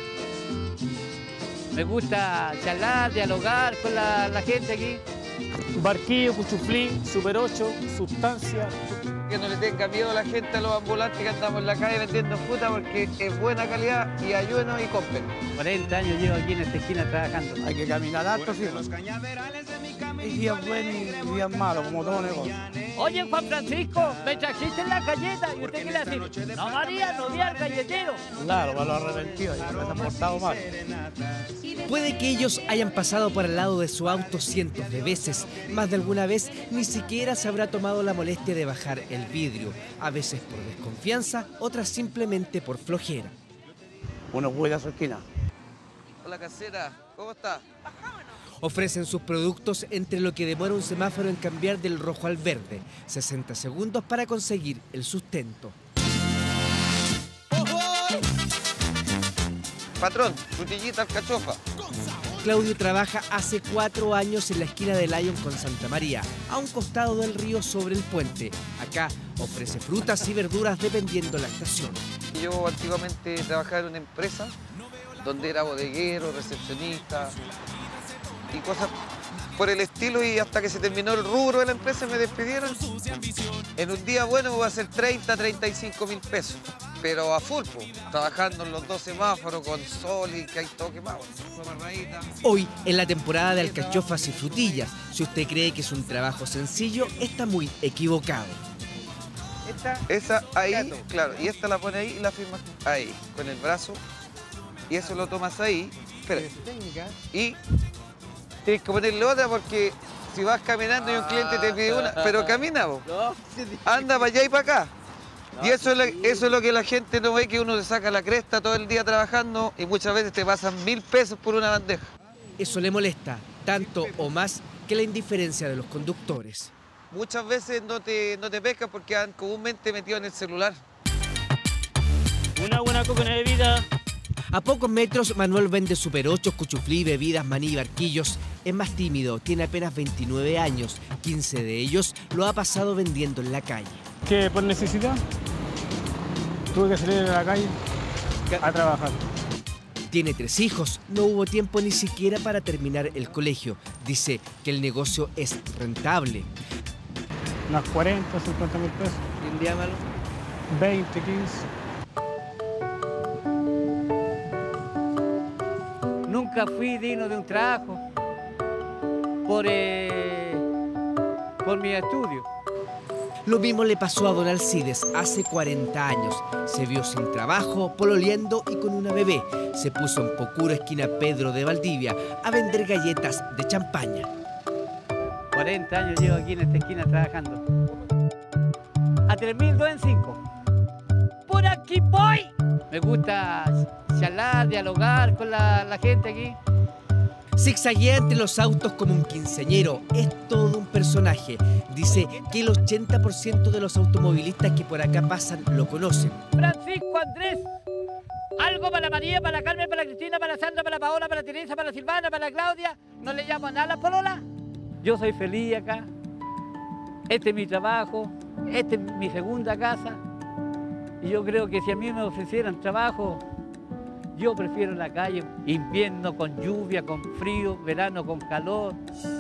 Me gusta charlar, dialogar con la gente aquí. Barquillo, cuchuflín, Super 8, sustancia. que no le tenga miedo a la gente, a los ambulantes que andamos en la calle vendiendo fruta, porque es buena calidad y ayúdenos y compren. 40 años llevo aquí en esta esquina trabajando. Hay que caminar harto, sí. Hay días buenos y días malos, como todo negocio. Oye, Juan Francisco, me trajiste la galleta. ¿Y usted qué le hace? No, María, no al galletero. Claro, para los arrepentidos, ya me han portado mal. Puede que ellos hayan pasado por al lado de su auto cientos de veces, más de alguna vez ni siquiera se habrá tomado la molestia de bajar el vidrio, a veces por desconfianza, otras simplemente por flojera. Uno cuida su esquina. Hola, casera, ¿cómo está? Ofrecen sus productos entre lo que demora un semáforo en cambiar del rojo al verde, 60 segundos para conseguir el sustento. Patrón, frutillita alcachofa. Claudio trabaja hace 4 años en la esquina de Lyon con Santa María, a un costado del río sobre el puente. Acá ofrece frutas y verduras dependiendo la estación. Yo antiguamente trabajaba en una empresa donde era bodeguero, recepcionista y cosas por el estilo, y hasta que se terminó el rubro de la empresa me despidieron. En un día bueno voy a hacer 30, 35 mil pesos, pero a full, trabajando en los 2 semáforos con sol y que hay todo quemado. Hoy, en la temporada de alcachofas y frutillas, si usted cree que es un trabajo sencillo, está muy equivocado. Esa ahí, claro, y esta la pone ahí y la firma ahí, con el brazo, y eso lo tomas ahí, espera, y tienes que ponerle otra porque si vas caminando y un cliente te pide una, pero camina vos, anda para allá y para acá. Y eso es lo que la gente no ve, que uno se saca la cresta todo el día trabajando y muchas veces te pasan 1000 pesos por una bandeja. Eso le molesta, tanto o más que la indiferencia de los conductores. Muchas veces no te pescan porque han comúnmente metido en el celular. Una buena coca de vida. A pocos metros, Manuel vende Super 8, cuchuflí, bebidas, maní y barquillos. Es más tímido, tiene apenas 29 años. 15 de ellos lo ha pasado vendiendo en la calle. ¿Qué? ¿Por necesidad? Tuve que salir a la calle a trabajar. Tiene 3 hijos, no hubo tiempo ni siquiera para terminar el colegio. Dice que el negocio es rentable. Unas 40, 50 mil pesos. ¿Y un día malo? 20, 15. Nunca fui digno de un trabajo por mi estudio. Lo mismo le pasó a don Alcides hace 40 años. Se vio sin trabajo, pololeando y con una bebé. Se puso en Pocuro, esquina Pedro de Valdivia, a vender galletas de champaña. 40 años llevo aquí en esta esquina trabajando. A 3.205. ¡Por aquí voy! Me gusta charlar, dialogar con la gente aquí. Zigzaguea entre los autos como un quinceañero. Es todo un personaje. Dice que el 80% de los automovilistas que por acá pasan lo conocen. Francisco Andrés. Algo para la María, para la Carmen, para la Cristina, para la Sandra, para la Paola, para la Teresa, para la Silvana, para la Claudia. ¿No le llamo nada a la polola? Yo soy feliz acá. Este es mi trabajo. Esta es mi segunda casa. Y yo creo que si a mí me ofrecieran trabajo, yo prefiero la calle, invierno con lluvia, con frío, verano con calor.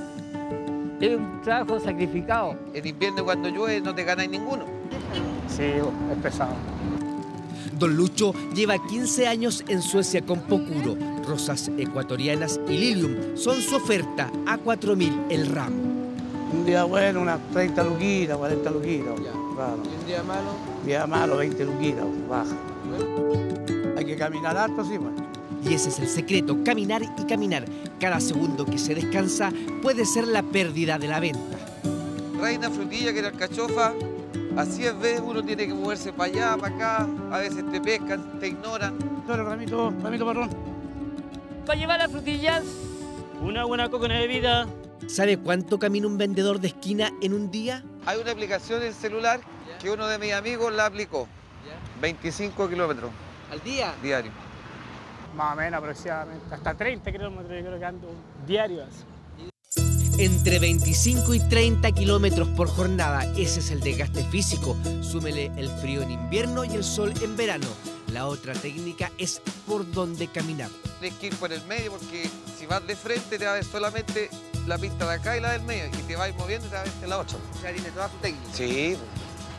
Es un trabajo sacrificado. En invierno cuando llueve no te ganas ninguno. Sí, es pesado. Don Lucho lleva 15 años en Suecia con Pocuro. Rosas ecuatorianas y lilium son su oferta a 4.000 el ramo. Un día bueno, unas 30 luquitas, 40 luquitas. Claro. ¿Y un día malo? Un día malo, 20 luquitas, baja. Hay que caminar harto, sí, pues. Y ese es el secreto, caminar y caminar. Cada segundo que se descansa puede ser la pérdida de la venta. Reina, frutilla, que era alcachofa. Así es, ves, uno tiene que moverse para allá, para acá. A veces te pescan, te ignoran. Ramito, marrón. Para llevar las frutillas. Una buena coca de bebida. ¿Sabe cuánto camina un vendedor de esquina en un día? Hay una aplicación en el celular que uno de mis amigos la aplicó. 25 kilómetros. ¿Al día? Diario. Más o menos aproximadamente. Hasta 30 kilómetros, yo creo que ando diarios. Entre 25 y 30 kilómetros por jornada. Ese es el desgaste físico. Súmele el frío en invierno y el sol en verano. La otra técnica es por dónde caminar. Tienes que ir por el medio porque si vas de frente te va a ver solamente la pista de acá y la del medio. Y te vas moviendo y te va a ver la otra. O sea, tiene toda su técnica. Sí.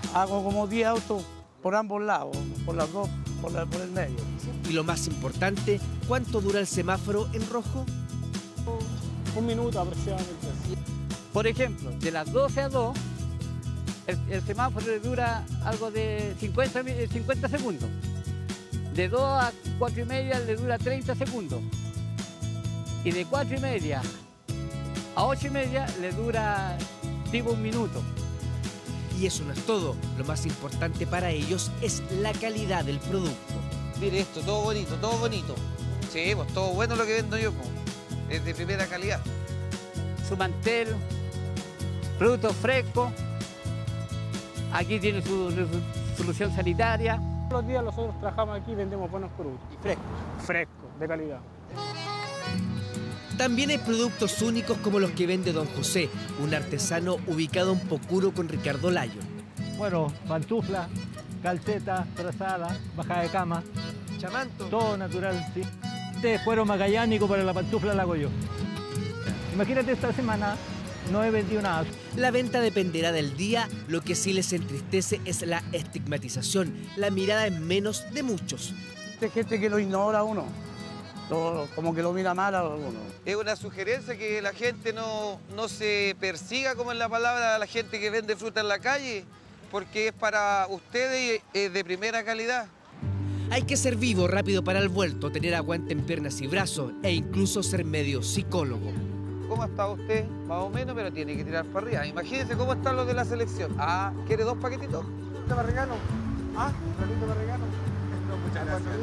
Hago como 10 autos por ambos lados, por las dos, por el medio. Y lo más importante, ¿cuánto dura el semáforo en rojo? 1 minuto aproximadamente. Por ejemplo, de las 12 a 2, el semáforo le dura algo de 50 segundos. De 2 a 4 y media le dura 30 segundos. Y de 4 y media a 8 y media le dura tipo 1 minuto. Y eso no es todo. Lo más importante para ellos es la calidad del producto. Mire esto, todo bonito, todo bonito. Sí, pues todo bueno lo que vendo yo, pues. Es de primera calidad. Su mantel, productos frescos. Aquí tiene su solución sanitaria. Todos los días nosotros trabajamos aquí y vendemos buenos productos. Y frescos. Frescos, de calidad. También hay productos únicos como los que vende Don José, un artesano ubicado en Pocuro con Ricardo Layo. Bueno, pantufla, calceta, trazada, bajada de cama. Chamanto. Todo natural, sí. Este cuero magallánico para la pantufla la hago yo. Imagínate, esta semana no he vendido nada. La venta dependerá del día, lo que sí les entristece es la estigmatización, la mirada en menos de muchos. Hay gente que lo ignora a uno, como que lo mira mal a uno. Es una sugerencia que la gente no se persiga, como en la palabra, a la gente que vende fruta en la calle, porque es para ustedes de primera calidad. Hay que ser vivo, rápido para el vuelto, tener aguante en piernas y brazos e incluso ser medio psicólogo. ¿Cómo está usted? Más o menos, pero tiene que tirar para arriba. Imagínense cómo están los de la selección. Ah, ¿quiere 2 paquetitos? ¿Un para regalo? ¿Ah? ¿Un ramito para regalo? No, muchas gracias.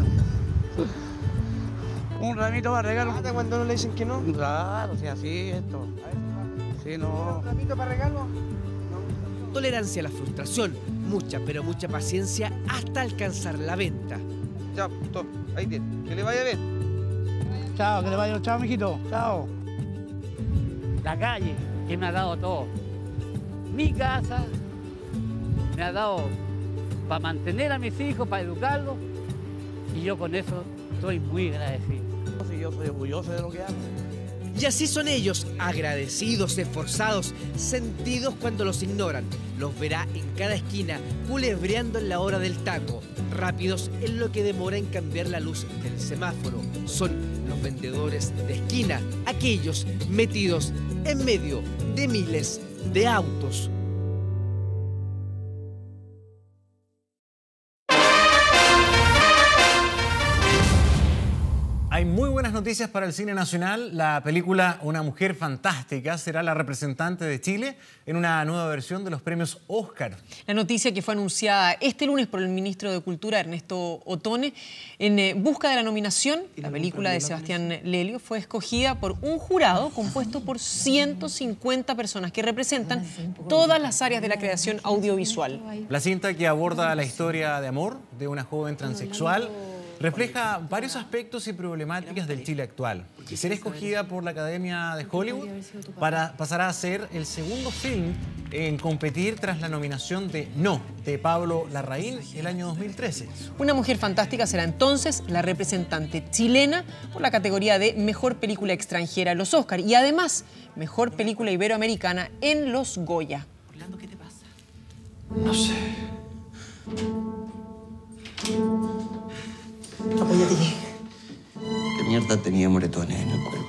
Un ramito para regalo. ¿Cuándo no le dicen que no? Claro, sí, así esto. Sí, no. ¿Un ramito para regalo? Tolerancia a la frustración, mucha pero mucha paciencia hasta alcanzar la venta. Ya, tome, ahí tiene. Que le vaya bien. Chao, que le vaya bien. Chao, mijito. Chao. La calle, que me ha dado todo. Mi casa me ha dado para mantener a mis hijos, para educarlos, y yo con eso estoy muy agradecido. Sí, yo soy orgulloso de lo que hago. Y así son ellos, agradecidos, esforzados, sentidos cuando los ignoran. Los verá en cada esquina, culebreando en la hora del taco, rápidos en lo que demora en cambiar la luz del semáforo. Son los vendedores de esquina, aquellos metidos en medio de miles de autos. Hay muy buenas noticias para el cine nacional. La película Una mujer fantástica será la representante de Chile en una nueva versión de los premios Oscar. La noticia que fue anunciada este lunes por el ministro de Cultura, Ernesto Otone, en busca de la nominación, la película de Sebastián Lelio fue escogida por un jurado compuesto por 150 personas que representan todas las áreas de la creación audiovisual. La cinta, que aborda la historia de amor de una joven transexual, refleja varios aspectos y problemáticas del Chile actual. Y será escogida por la Academia de Hollywood pasará a ser el segundo film en competir tras la nominación de No, de Pablo Larraín, el año 2013. Una mujer fantástica será entonces la representante chilena por la categoría de Mejor Película Extranjera en los Oscar y además Mejor Película Iberoamericana en los Goya. Orlando, ¿qué te pasa? No sé. Apóyate. ¿Qué mierda tenía moretones en el cuerpo?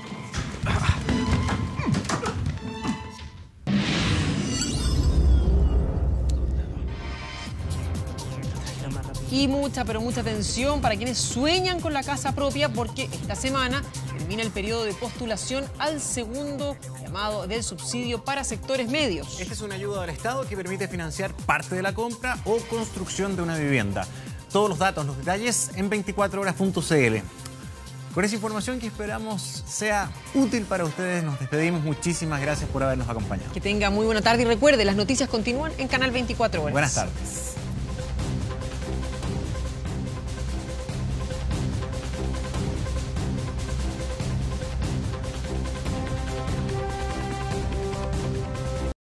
Y mucha, pero mucha atención para quienes sueñan con la casa propia, porque esta semana termina el periodo de postulación al segundo llamado del subsidio para sectores medios. Esta es una ayuda del Estado que permite financiar parte de la compra o construcción de una vivienda. Todos los datos, los detalles en 24horas.cl. Con esa información que esperamos sea útil para ustedes, nos despedimos. Muchísimas gracias por habernos acompañado. Que tenga muy buena tarde y recuerde, las noticias continúan en Canal 24 Horas. Buenas tardes.